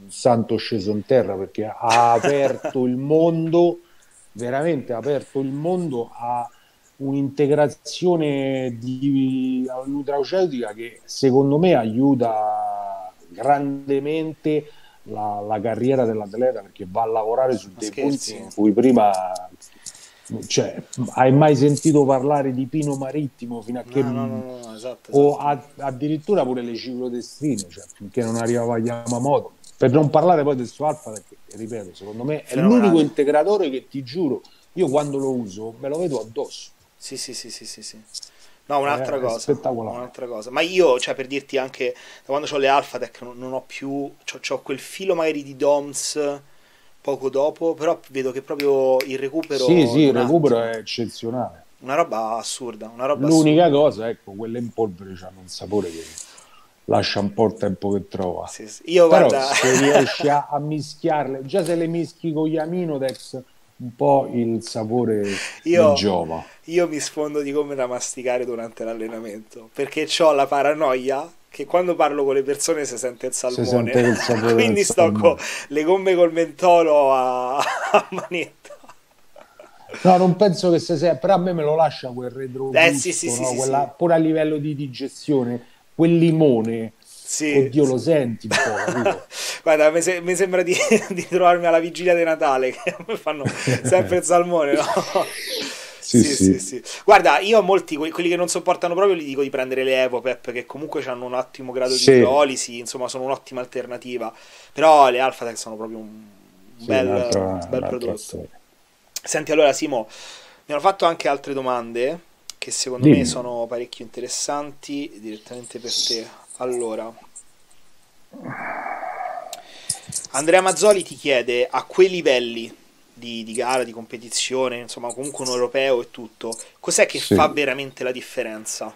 santo sceso in terra, perché ha aperto il mondo, veramente ha aperto il mondo a un'integrazione di nutraceutica che secondo me aiuta grandemente la, la carriera dell'atleta, perché va a lavorare su
Ma
dei
scherzi?
punti in cui prima, cioè, hai mai sentito parlare di pino marittimo fino a che,
No, no, no, no, no, esatto,
o
esatto.
a- addirittura pure le ciclodestrine, cioè, finché non arrivava Yamamoto, per non parlare poi del suo Alfa, perché ripeto, secondo me è l'unico
Fenomenale.
integratore che, ti giuro, io quando lo uso me lo vedo addosso.
Sì, sì, sì, sì, sì, sì. No,
È,
un'altra
è
cosa,
spettacolare.
un'altra cosa. Ma io, cioè, per dirti anche, da quando ho le Alphatec non, non ho più, c'ho, c'ho quel filo magari di DOMS poco dopo, però vedo che proprio il
Sì,
recupero
sì,
in
il
un
recupero
attimo.
è eccezionale.
Una roba assurda, una roba
L'unica
assurda.
cosa, ecco, quelle in polvere hanno un sapore che lascia un po' il tempo che trova.
Sì, sì. Io,
Però
guarda,
se riesci a, a mischiarle, già se le mischi con gli aminodex, un po' il sapore ne
io,
giova.
io mi sfondo di come da masticare durante l'allenamento, perché ho la paranoia che quando parlo con le persone si sente il
Si
salmone,
sente il sapore del
quindi sto con
salmone.
le gomme col mentolo a, a manetta.
No, non penso che se sia, però a me me lo lascia quel
Eh sì, sì,
retrogusto,
sì,
no?
sì,
Quella,
sì.
pure a livello di digestione, quel limone,
Sì,
oddio,
sì.
lo senti un po', capito?
Guarda, mi, se- mi sembra di, di trovarmi alla vigilia di Natale, che mi fanno sempre il salmone, no?
Sì,
Sì, sì,
sì,
sì. Guarda, io a molti, que- quelli che non sopportano proprio, gli dico di prendere le Evopep, che comunque hanno un ottimo grado di
sì,
idrolisi, insomma, sono un'ottima alternativa. Però le Alphatec sono proprio un, un
sì,
bel, un
un'altra,
bel
un'altra
prodotto.
storia.
Senti, allora, Simo, mi hanno fatto anche altre domande che secondo me
Dimmi.
sono parecchio interessanti direttamente per te. Allora, Andrea Mazzoli ti chiede a quei livelli di, di gara, di competizione, insomma comunque un europeo e tutto, cos'è che fa
Sì.
veramente la differenza?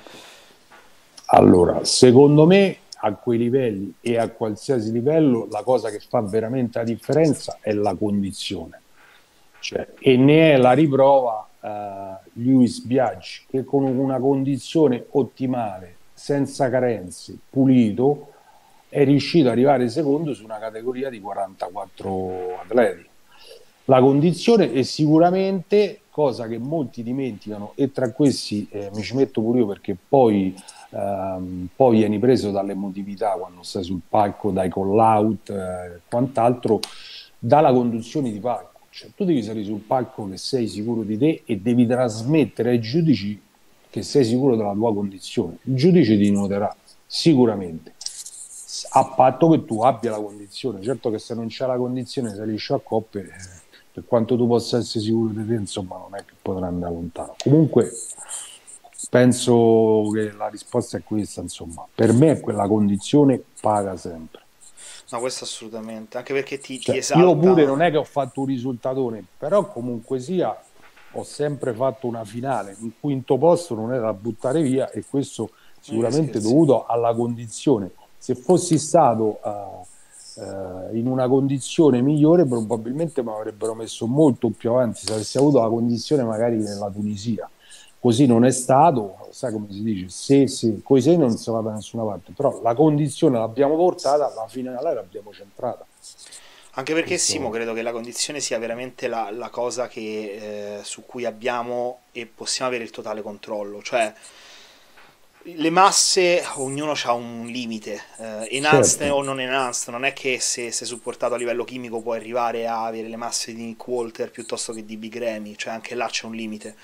Allora, secondo me a quei livelli e a qualsiasi livello la cosa che fa veramente la differenza è la condizione. Cioè, e ne è la riprova eh, Luis Biaggi, che con una condizione ottimale, senza carenze, pulito, è riuscito ad arrivare secondo su una categoria di quarantaquattro atleti. La condizione è sicuramente cosa che molti dimenticano, e tra questi eh, mi ci metto pure io, perché poi, ehm, poi vieni preso dall'emotività quando stai sul palco, dai call out e eh, quant'altro, dalla conduzione di palco. Cioè, tu devi salire sul palco che sei sicuro di te e devi trasmettere ai giudici che sei sicuro della tua condizione. Il giudice ti noterà sicuramente, a patto che tu abbia la condizione. Certo che se non c'è la condizione, se liscio a coppe, eh, per quanto tu possa essere sicuro di te, insomma, non è che potrà andare lontano. Comunque, penso che la risposta è questa, insomma. Per me quella condizione paga sempre.
No, questo assolutamente, anche perché ti, ti
Cioè, io pure
esalta.
non è che ho fatto un risultatone, però comunque sia ho sempre fatto una finale. Il quinto posto non era da buttare via, e questo
Non è che
sicuramente
scherzi.
dovuto alla condizione. Se fossi stato uh, uh, in una condizione migliore, probabilmente mi avrebbero messo molto più avanti se avessi avuto la condizione magari nella Tunisia. Così non è stato, sai come si dice, se, se coi sei non si va da nessuna parte, però la condizione l'abbiamo portata, la finale l'abbiamo centrata.
Anche perché Simo,
Questo
credo che la condizione sia veramente la, la cosa che, eh, su cui abbiamo e possiamo avere il totale controllo. Cioè, le masse, ognuno ha un limite, eh, enhanced
certo.
o non enhanced, non è che se sei supportato a livello chimico puoi arrivare a avere le masse di Nick Walter piuttosto che di Big Ramy, cioè anche là c'è un limite.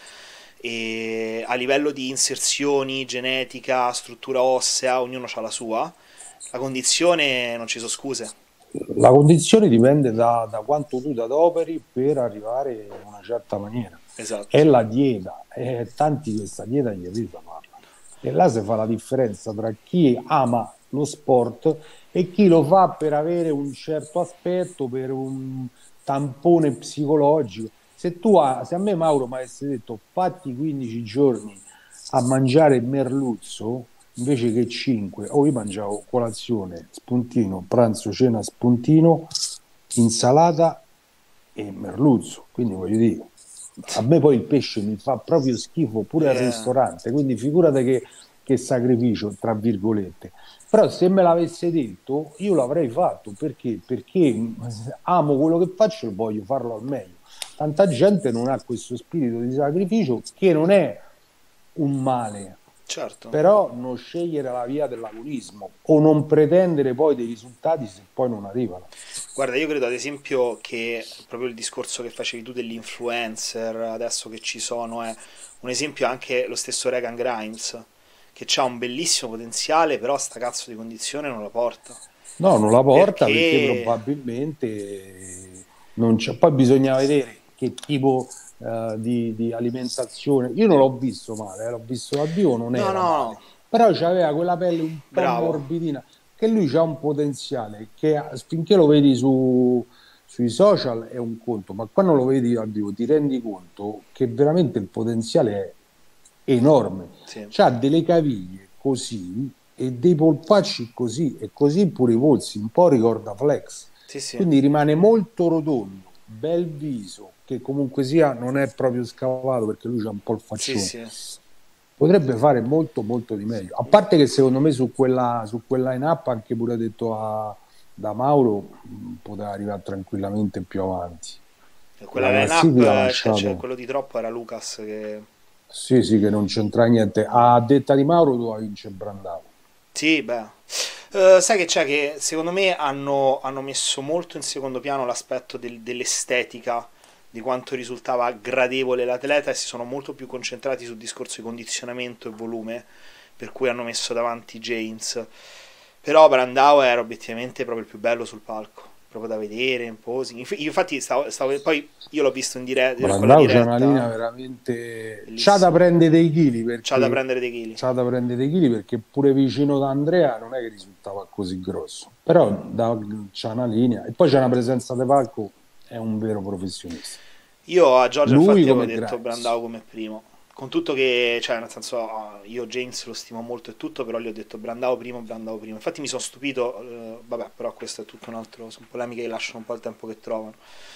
E a livello di inserzioni, genetica, struttura ossea, ognuno ha la sua. La condizione non ci sono scuse.
La condizione dipende da, da quanto tu ti adoperi per arrivare in una certa maniera. È
Esatto.
la dieta, e tanti questa dieta gli evita farla. E là si fa la differenza tra chi ama lo sport e chi lo fa per avere un certo aspetto, per un tampone psicologico. Se tu ha, se a me Mauro mi avesse detto fatti quindici giorni a mangiare merluzzo invece che cinque, o io mangiavo colazione, spuntino, pranzo, cena, spuntino, insalata e merluzzo, quindi voglio dire, a me poi il pesce mi fa proprio schifo pure al
Yeah.
ristorante, quindi figurate che che sacrificio, tra virgolette. Però se me l'avesse detto, io l'avrei fatto. Perché? Perché amo quello che faccio e voglio farlo al meglio. Tanta gente non ha questo spirito di sacrificio, che non è un male,
Certo.
però non scegliere la via dell'agonismo o non pretendere poi dei risultati se poi non arrivano.
Guarda, io credo ad esempio che proprio il discorso che facevi tu dell'influencer, adesso che ci sono, è un esempio anche lo stesso Regan Grimes, che ha un bellissimo potenziale, però sta cazzo di condizione non la porta.
No, non la porta perché
Perché...
probabilmente non c'è. Poi bisogna vedere che tipo eh, di, di alimentazione. Io non l'ho visto male, eh, l'ho visto dal vivo, non
No,
era
no,
male,
no,
però c'aveva quella pelle un po'
bravo.
morbidina, che lui c'ha un potenziale che ha- finché lo vedi su, sui social è un conto, ma quando lo vedi dal vivo ti rendi conto che veramente il potenziale è enorme.
Sì,
C'ha delle caviglie così e dei polpacci così, e così pure i polsi, un po' ricorda Flex.
sì, sì,
Quindi rimane molto rotondo, bel viso, che comunque sia non è proprio scavato perché lui c'ha un po' il
sì,
faccione.
sì.
Potrebbe fare molto molto di meglio. A parte che secondo me su quella, su quella line-up, anche pure detto a, da Mauro, mh, poteva arrivare tranquillamente più avanti.
Quella
La
line-up,
classifica ha
cioè, cioè,
lasciato.
quello di troppo era Lucas che...
Sì, sì, che non c'entra niente. A detta di Mauro doveva vincere Brandao.
Sì, beh. Eh, sai che c'è che secondo me hanno, hanno messo molto in secondo piano l'aspetto del- dell'estetica, di quanto risultava gradevole l'atleta e si sono molto più concentrati sul discorso di condizionamento e volume, per cui hanno messo davanti James. Però Brandao era obiettivamente proprio il più bello sul palco, proprio da vedere, in posing. Inf- Infatti, stavo, stavo- poi io l'ho visto in diretta, con la
Brandao c'è una linea
diretta,
veramente. C'ha da
bellissimo.
prendere dei chili
C'ha da
perché.
prendere dei chili.
C'ha da prendere dei chili perché pure vicino da Andrea non è che risultava così grosso. Però da- c'ha una linea. E poi c'è una presenza di palco, è un vero professionista.
Io a Giorgia
Lui
infatti avevo
come
detto
Grimes.
Brandao come primo. Con tutto che, cioè, nel senso, ah, io James lo stimo molto e tutto, però gli ho detto Brandao primo, Brandao primo. Infatti mi sono stupito, eh, vabbè, però questo è tutto un altro, sono polemiche che lasciano un po' il tempo che trovano.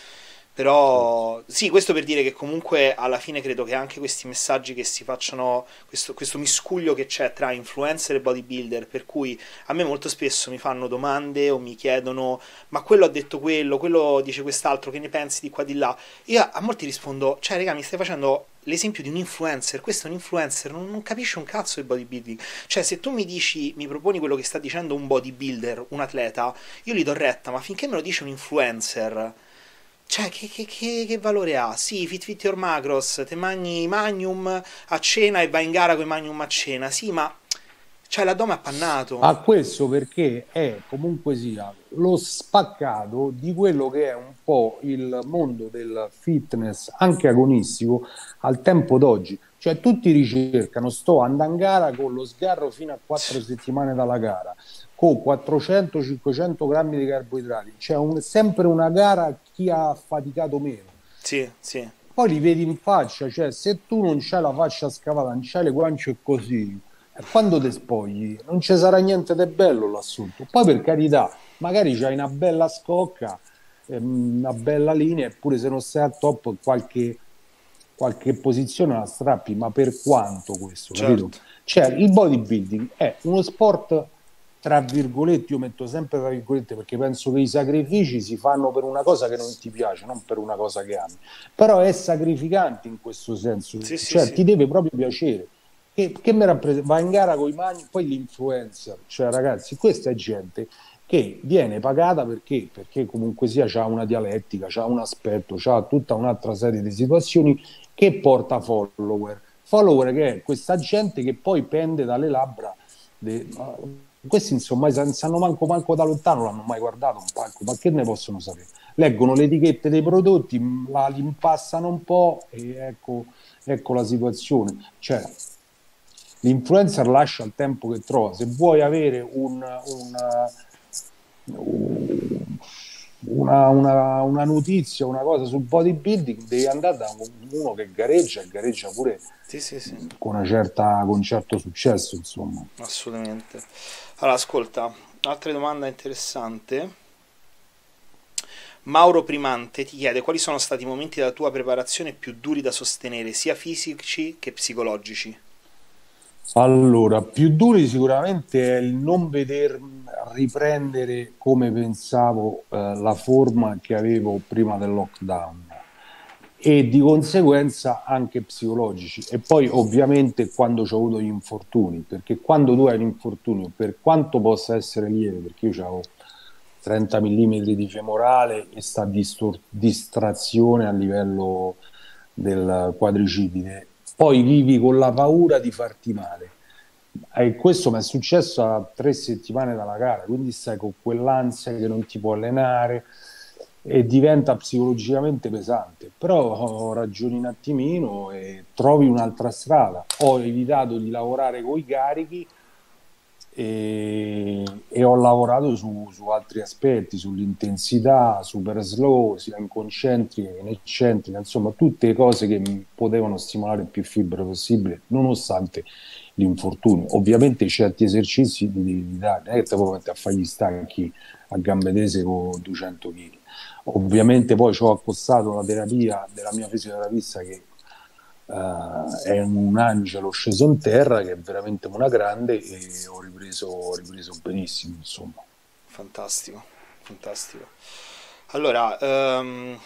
Certo.
Però sì, questo per dire che comunque alla fine credo che anche questi messaggi che si facciano, questo, questo miscuglio che c'è tra influencer e bodybuilder, per cui a me molto spesso mi fanno domande o mi chiedono, ma quello ha detto quello, quello dice quest'altro, che ne pensi di qua di là? Io a molti rispondo, cioè raga, mi stai facendo l'esempio di un influencer, questo è un influencer, non, non capisce un cazzo di bodybuilding. Cioè se tu mi dici, mi proponi quello che sta dicendo un bodybuilder, un atleta, io gli do retta, ma finché me lo dice un influencer... Cioè, che, che- che- che valore ha? Sì, Fit Fit or Macros, te mangi Magnum a cena e vai in gara con i Magnum a cena. Sì, ma... Cioè, l'addome appannato.
A questo perché è comunque sia lo spaccato di quello che è un po' il mondo del fitness anche agonistico al tempo d'oggi. Cioè tutti ricercano, sto andando in gara con lo sgarro fino a quattro settimane dalla gara, con quattrocento cinquecento grammi di carboidrati. C'è un- sempre una gara a chi ha faticato meno.
Sì, sì,
Poi li vedi in faccia, cioè se tu non c'hai la faccia scavata, non c'hai le guance così, e quando ti spogli non ci sarà niente di bello là sotto. Poi per carità, magari c'hai una bella scocca, ehm, una bella linea, eppure se non stai al top qualche, qualche posizione la strappi, ma per quanto questo, capito?
certo.
Cioè il bodybuilding è uno sport, tra virgolette, io metto sempre tra virgolette perché penso che i sacrifici si fanno per una cosa che non ti piace, non per una cosa che ami, però è sacrificante in questo senso,
Sì, sì,
cioè
sì.
ti deve proprio piacere. Che, che mi rappresenta? Va in gara con i magni, poi l'influencer, cioè ragazzi, questa è gente che viene pagata perché, perché comunque sia c'ha una dialettica, c'ha un aspetto, c'ha tutta un'altra serie di situazioni che porta follower. Follower che è questa gente che poi pende dalle labbra. De, questi insomma non sanno manco, manco da lontano, l'hanno mai guardato un palco, ma che ne possono sapere? Leggono le etichette dei prodotti, la impassano un po' e ecco, ecco la situazione. Cioè, l'influencer lascia il tempo che trova. Se vuoi avere un, un, una, una, una notizia, una cosa sul bodybuilding, devi andare da uno che gareggia e gareggia pure
Sì, sì, sì.
con, una certa, con un certo successo, insomma.
Assolutamente. Allora, ascolta, altra domanda interessante. Mauro Primante ti chiede quali sono stati i momenti della tua preparazione più duri da sostenere, sia fisici che psicologici.
Allora, più duri sicuramente è il non veder riprendere come pensavo eh, la forma che avevo prima del lockdown e di conseguenza anche psicologici. E poi ovviamente quando ho avuto gli infortuni, perché quando tu hai un infortunio, per quanto possa essere lieve, perché io avevo trenta millimetri di femorale e sta distor- distrazione a livello del quadricipite, poi vivi con la paura di farti male. E questo mi è successo a tre settimane dalla gara, quindi stai con quell'ansia che non ti può allenare e diventa psicologicamente pesante. Però ho ragioni un attimino e trovi un'altra strada. Ho evitato di lavorare con i carichi e, e ho lavorato su, su altri aspetti, sull'intensità, super slow, sia in concentrica che in eccentrica, insomma tutte cose che mi potevano stimolare il più fibre possibile, nonostante l'infortunio. Ovviamente certi esercizi li devi dare, non è che te puoi mettere a fare gli stanchi a gambe tese con duecento chili. Ovviamente poi ci ho accostato la terapia della mia fisioterapista che Uh, è un angelo sceso in terra che è veramente una grande e ho ripreso, ho ripreso benissimo, insomma.
Fantastico, fantastico. Allora, ehm,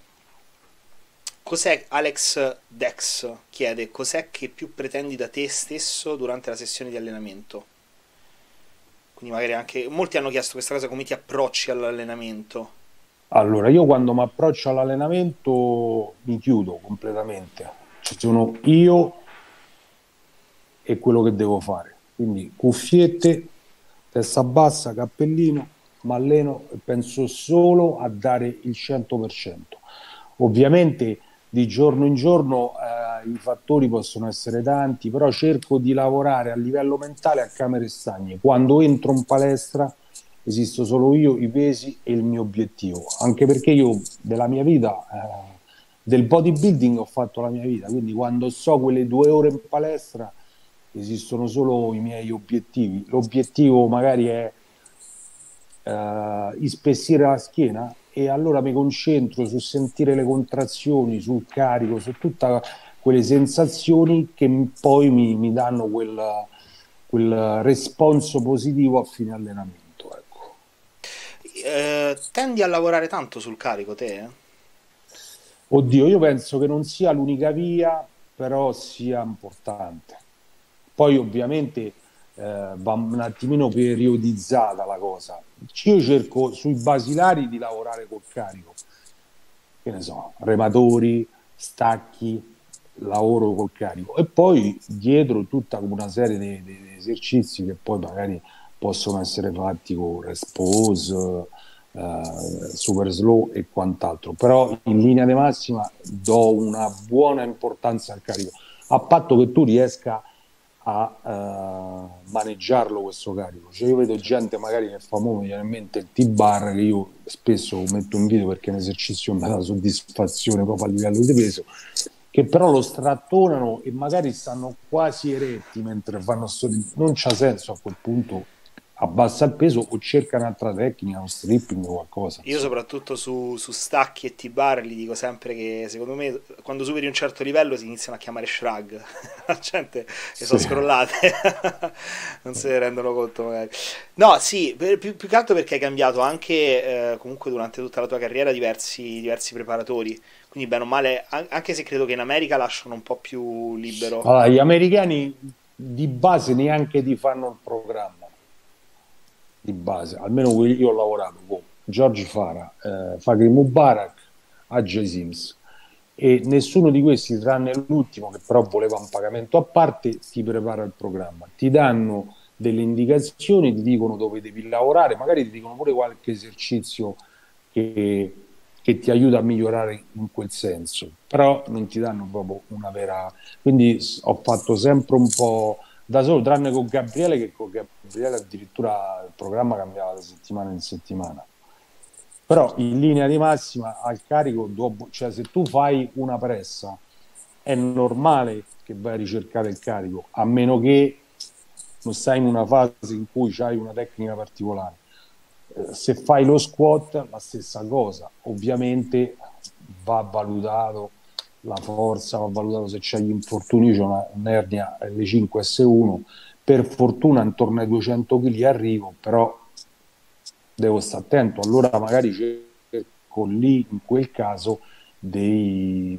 cos'è Alex Dex chiede, cos'è che più pretendi da te stesso durante la sessione di allenamento? Quindi magari anche, molti hanno chiesto questa cosa, come ti approcci all'allenamento?
Allora, io quando mi approccio all'allenamento mi chiudo completamente. Ci sono io e quello che devo fare. Quindi cuffiette, testa bassa, cappellino, mi alleno e penso solo a dare il cento per cento. Ovviamente di giorno in giorno eh, i fattori possono essere tanti, però cerco di lavorare a livello mentale a camere stagne. Quando entro in palestra esisto solo io, i pesi e il mio obiettivo, anche perché io della mia vita, eh, del bodybuilding ho fatto la mia vita, quindi quando so quelle due ore in palestra esistono solo i miei obiettivi. L'obiettivo magari è eh, ispessire la schiena e allora mi concentro su sentire le contrazioni, sul carico, su tutte quelle sensazioni che poi mi, mi danno quel, quel responso positivo a fine allenamento. Ecco.
Eh, tendi a lavorare tanto sul carico te? Eh?
Oddio, io penso che non sia l'unica via, però sia importante. Poi ovviamente eh, va un attimino periodizzata la cosa. Io cerco sui basilari di lavorare col carico, che ne so, rematori, stacchi, lavoro col carico e poi dietro tutta una serie di, di- di esercizi che poi magari possono essere fatti con rest pose, eh, super slow e quant'altro, però in linea di massima do una buona importanza al carico, a patto che tu riesca a uh, maneggiarlo questo carico. Cioè io vedo gente magari che fa, mo mi viene in mente il T-bar, che io spesso metto in video perché è un esercizio che mi dà soddisfazione proprio a livello di peso, che però lo strattonano e magari stanno quasi eretti mentre fanno sto... non c'ha senso. A quel punto abbassa il peso o cerca un'altra tecnica, uno stripping o qualcosa,
Io
insomma.
soprattutto su, su stacchi e T-bar gli dico sempre che secondo me quando superi un certo livello si iniziano a chiamare shrug. La gente che sono
Sì.
scrollate non se ne rendono conto magari. No, sì, per- più, più che altro perché hai cambiato anche eh, comunque durante tutta la tua carriera diversi, diversi preparatori. Quindi bene o male, an- anche se credo che in America lasciano un po' più libero.
Allora, gli americani di base neanche ti fanno il programma di base, almeno quelli- io ho lavorato con George Farah, eh, Fakri Mubarak, A J Sims e nessuno di questi, tranne l'ultimo che però voleva un pagamento a parte, ti prepara il programma. Ti danno delle indicazioni, ti dicono dove devi lavorare, magari ti dicono pure qualche esercizio che, che ti aiuta a migliorare in quel senso, però non ti danno proprio una vera... Quindi s- ho fatto sempre un po' da solo, tranne con Gabriele, che con Gabriele addirittura il programma cambiava da settimana in settimana. Però
Certo.
in linea di massima al carico, dopo, cioè se tu fai una pressa, è normale che vai a ricercare il carico, a meno che non stai in una fase in cui hai una tecnica particolare. Eh, se fai lo squat, la stessa cosa. Ovviamente va valutato la forza, va valutato se c'è gli infortuni, c'è una, un'ernia L cinque S uno, per fortuna intorno ai duecento chili arrivo, però devo stare attento, allora magari cerco lì, in quel caso, dei,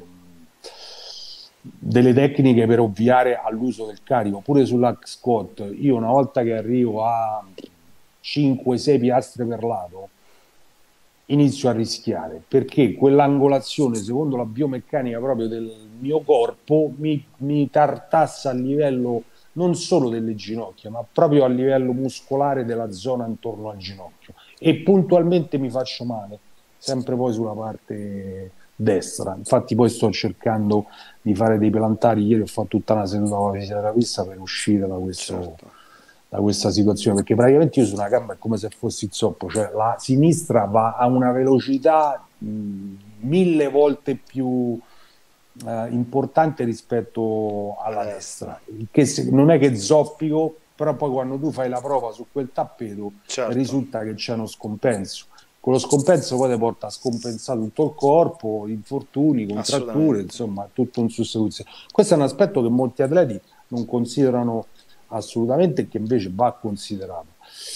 delle tecniche per ovviare all'uso del carico. Pure sull'hack squat, io una volta che arrivo a cinque sei piastre per lato, inizio a rischiare, perché quell'angolazione, secondo la biomeccanica proprio del mio corpo, mi, mi tartassa a livello non solo delle ginocchia, ma proprio a livello muscolare della zona intorno al ginocchio, e puntualmente mi faccio male, sempre poi sulla parte destra. Infatti poi sto cercando di fare dei plantari, ieri ho fatto tutta una seduta con la fisioterapista per uscire da questo...
Certo.
da questa situazione, perché praticamente io su una gamba è come se fossi zoppo, cioè la sinistra va a una velocità mh, mille volte più eh, importante rispetto alla
Alla
destra, che se, non è che zoppico, però poi quando tu fai la prova su quel tappeto
Certo.
risulta che c'è uno scompenso. Quello scompenso poi ti porta a scompensare tutto il corpo, infortuni, contratture, insomma, tutto un susseguirsi. Questo è un aspetto che molti atleti non considerano assolutamente, che invece va considerato.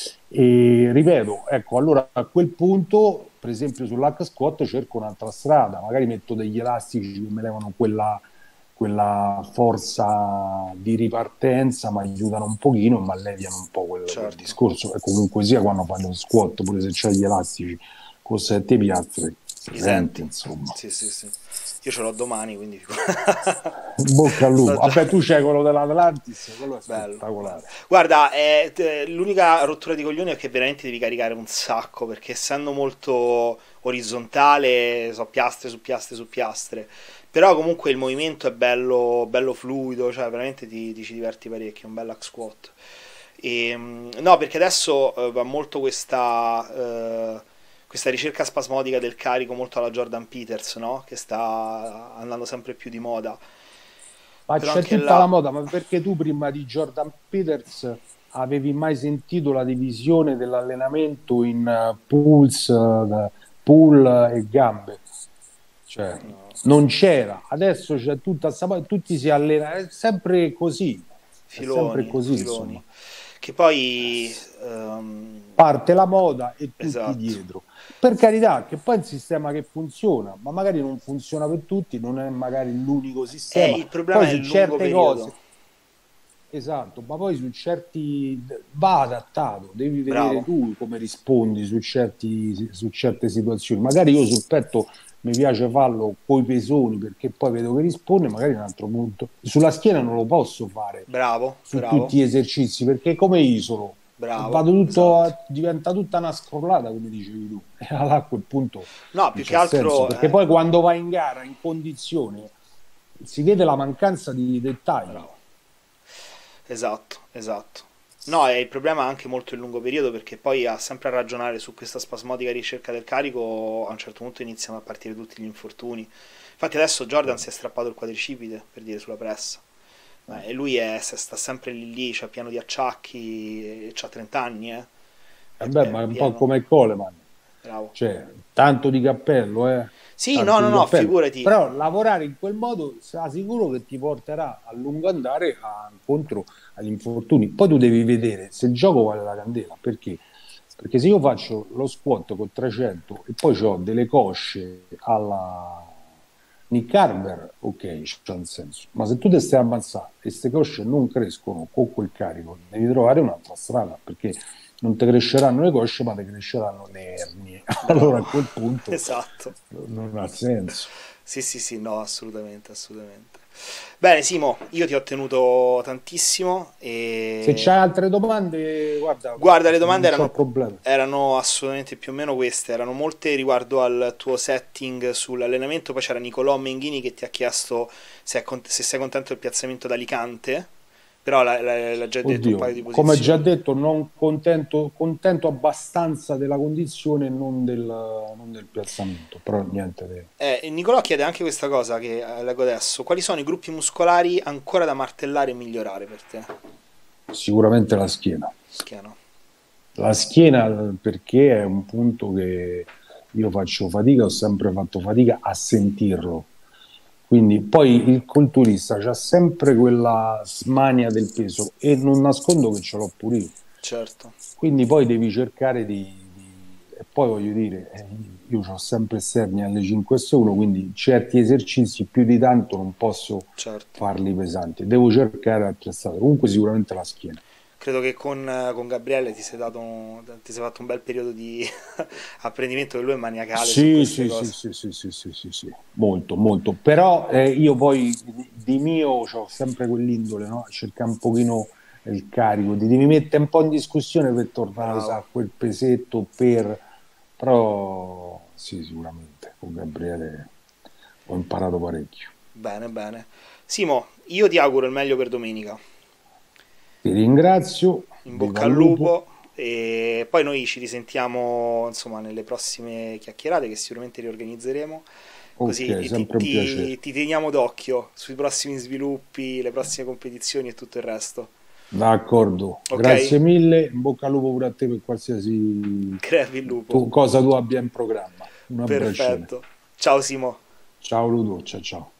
E ripeto, ecco, allora a quel punto, per esempio sull'hack squat, cerco un'altra strada, magari metto degli elastici che mi levano quella, quella forza di ripartenza, ma aiutano un pochino, ma alleviano un po' quel,
Certo.
quel discorso. E comunque sia, quando fai lo squat, pure se c'hai gli elastici con sette piastre, presenti, insomma.
Sì, sì, sì. Io ce l'ho domani, quindi
bocca al lupo. Vabbè, tu c'hai quello dell'Atlantis, quello è
bello,
spettacolare.
bello. Guarda, eh, t- l'unica rottura di coglioni è che veramente devi caricare un sacco, perché essendo molto orizzontale, so piastre su piastre su piastre, però comunque il movimento è bello, bello fluido, cioè veramente ti, ti ci diverti parecchio, un bel hack squat. E, no, perché adesso eh, va molto questa... Eh, questa ricerca spasmodica del carico molto alla Jordan Peters, no? Che sta andando sempre più di moda.
Ma
Però
c'è
anche
tutta
là...
la moda, ma perché tu prima di Jordan Peters avevi mai sentito la divisione dell'allenamento in uh, pulse, uh, pull e gambe? Cioè,
no.
non c'era, adesso c'è tutta sta, tutti si allenano, è sempre così,
Filoni,
è sempre così,
filoni.
insomma.
Che poi... Um...
Parte la moda e tutti
esatto.
dietro. Per carità, che poi è un sistema che funziona, ma magari non funziona per tutti, non è magari l'unico sistema.
Eh, il problema
poi
è
su
il lungo
certe
periodo.
cose, esatto, ma poi su certi va adattato, devi vedere
Bravo.
tu come rispondi su, certi, su certe situazioni. Magari io sul petto mi piace farlo coi pesoni perché poi vedo che risponde, magari un altro punto. Sulla schiena non lo posso fare
Bravo,
su
bravo.
tutti gli esercizi perché come isolo.
Bravo,
Vado tutto
esatto.
a, diventa tutta una scrollata, come dicevi tu, e a quel punto
no, più che altro
senso, perché
eh...
poi quando vai in gara in condizione si vede la mancanza di dettagli.
Bravo. Esatto, esatto. No, è il problema anche molto il lungo periodo, perché poi a sempre a ragionare su questa spasmodica ricerca del carico, a un certo punto iniziano a partire tutti gli infortuni. Infatti adesso Jordan si è strappato il quadricipite, per dire, sulla pressa. Eh, e lui è, sta sempre lì lì, c'è pieno di acciacchi, e c'ha trenta anni, eh.
Eh beh,
È
ma è un
pieno.
po' come Coleman,
Bravo.
cioè tanto di cappello, eh.
Sì,
tanto
no, no,
di
no,
cappello.
figurati.
Però lavorare in quel modo assicuro che ti porterà a lungo andare a, incontro agli infortuni. Poi tu devi vedere se il gioco vale la candela, perché? Perché se io faccio lo squat con trecento e poi ho delle cosce alla Nick Carver, ok, c'è un senso. Ma se tu ti stai ammazzando e queste cosce non crescono con quel carico, devi trovare un'altra strada, perché non ti cresceranno le cosce, ma ti cresceranno le ernie. Allora a quel punto
esatto.
non ha senso.
Sì, sì, sì, no, assolutamente, assolutamente. Bene, Simo, io ti ho tenuto tantissimo e...
Se c'hai altre domande, guarda,
guarda, le domande
non c'ho
erano,
problemi.
erano assolutamente più o meno queste, erano molte riguardo al tuo setting sull'allenamento, poi c'era Nicolò Menghini che ti ha chiesto se, è con- se sei contento del piazzamento d'Alicante, però l'ha, l'ha- l'ha già detto un
Oddio,
paio di posizioni.
come già detto, non contento, contento abbastanza della condizione e non del, non del piazzamento, però niente di...
Eh, e Nicolò chiede anche questa cosa che eh, leggo adesso: quali sono i gruppi muscolari ancora da martellare e migliorare per te?
Sicuramente la schiena.
Schiena.
La schiena perché è un punto che io faccio fatica, ho sempre fatto fatica a sentirlo. Quindi poi il culturista c'ha sempre quella smania del peso e non nascondo che ce l'ho pure io.
Certo,
Quindi poi devi cercare di, di- e poi voglio dire, eh, io ho sempre esterni alle cinque S uno, quindi certi esercizi più di tanto non posso
certo.
farli pesanti, devo cercare altre strade. Comunque sicuramente la schiena.
Credo che con, eh, con Gabriele ti sei dato un- ti sei fatto un bel periodo di apprendimento, che lui è maniacale su
Sì,
queste
sì, sì,
cose.
sì, sì, sì, sì, sì, sì, molto, molto. Però eh, io poi di, di mio ho sempre quell'indole, no? Cercare un pochino il carico, di, di mi mette un po' in discussione per tornare a
Bravo.
usare quel pesetto per... Però sì, sicuramente con Gabriele ho imparato parecchio.
Bene, bene. Simo, io ti auguro il meglio per domenica.
Ti ringrazio,
In
viva
bocca
il
al
lupo.
lupo e poi noi ci risentiamo, insomma, nelle prossime chiacchierate che sicuramente riorganizzeremo. Così
Ok,
ti,
sempre un
ti-
piacere.
ti teniamo d'occhio sui prossimi sviluppi, le prossime competizioni e tutto il resto.
D'accordo,
Ok?
grazie mille, in bocca al lupo pure a te per qualsiasi
Crepi il lupo.
tu- cosa tu abbia in programma. Un abbraccione.
Perfetto. Ciao Simo.
Ciao Ludo, ciao ciao.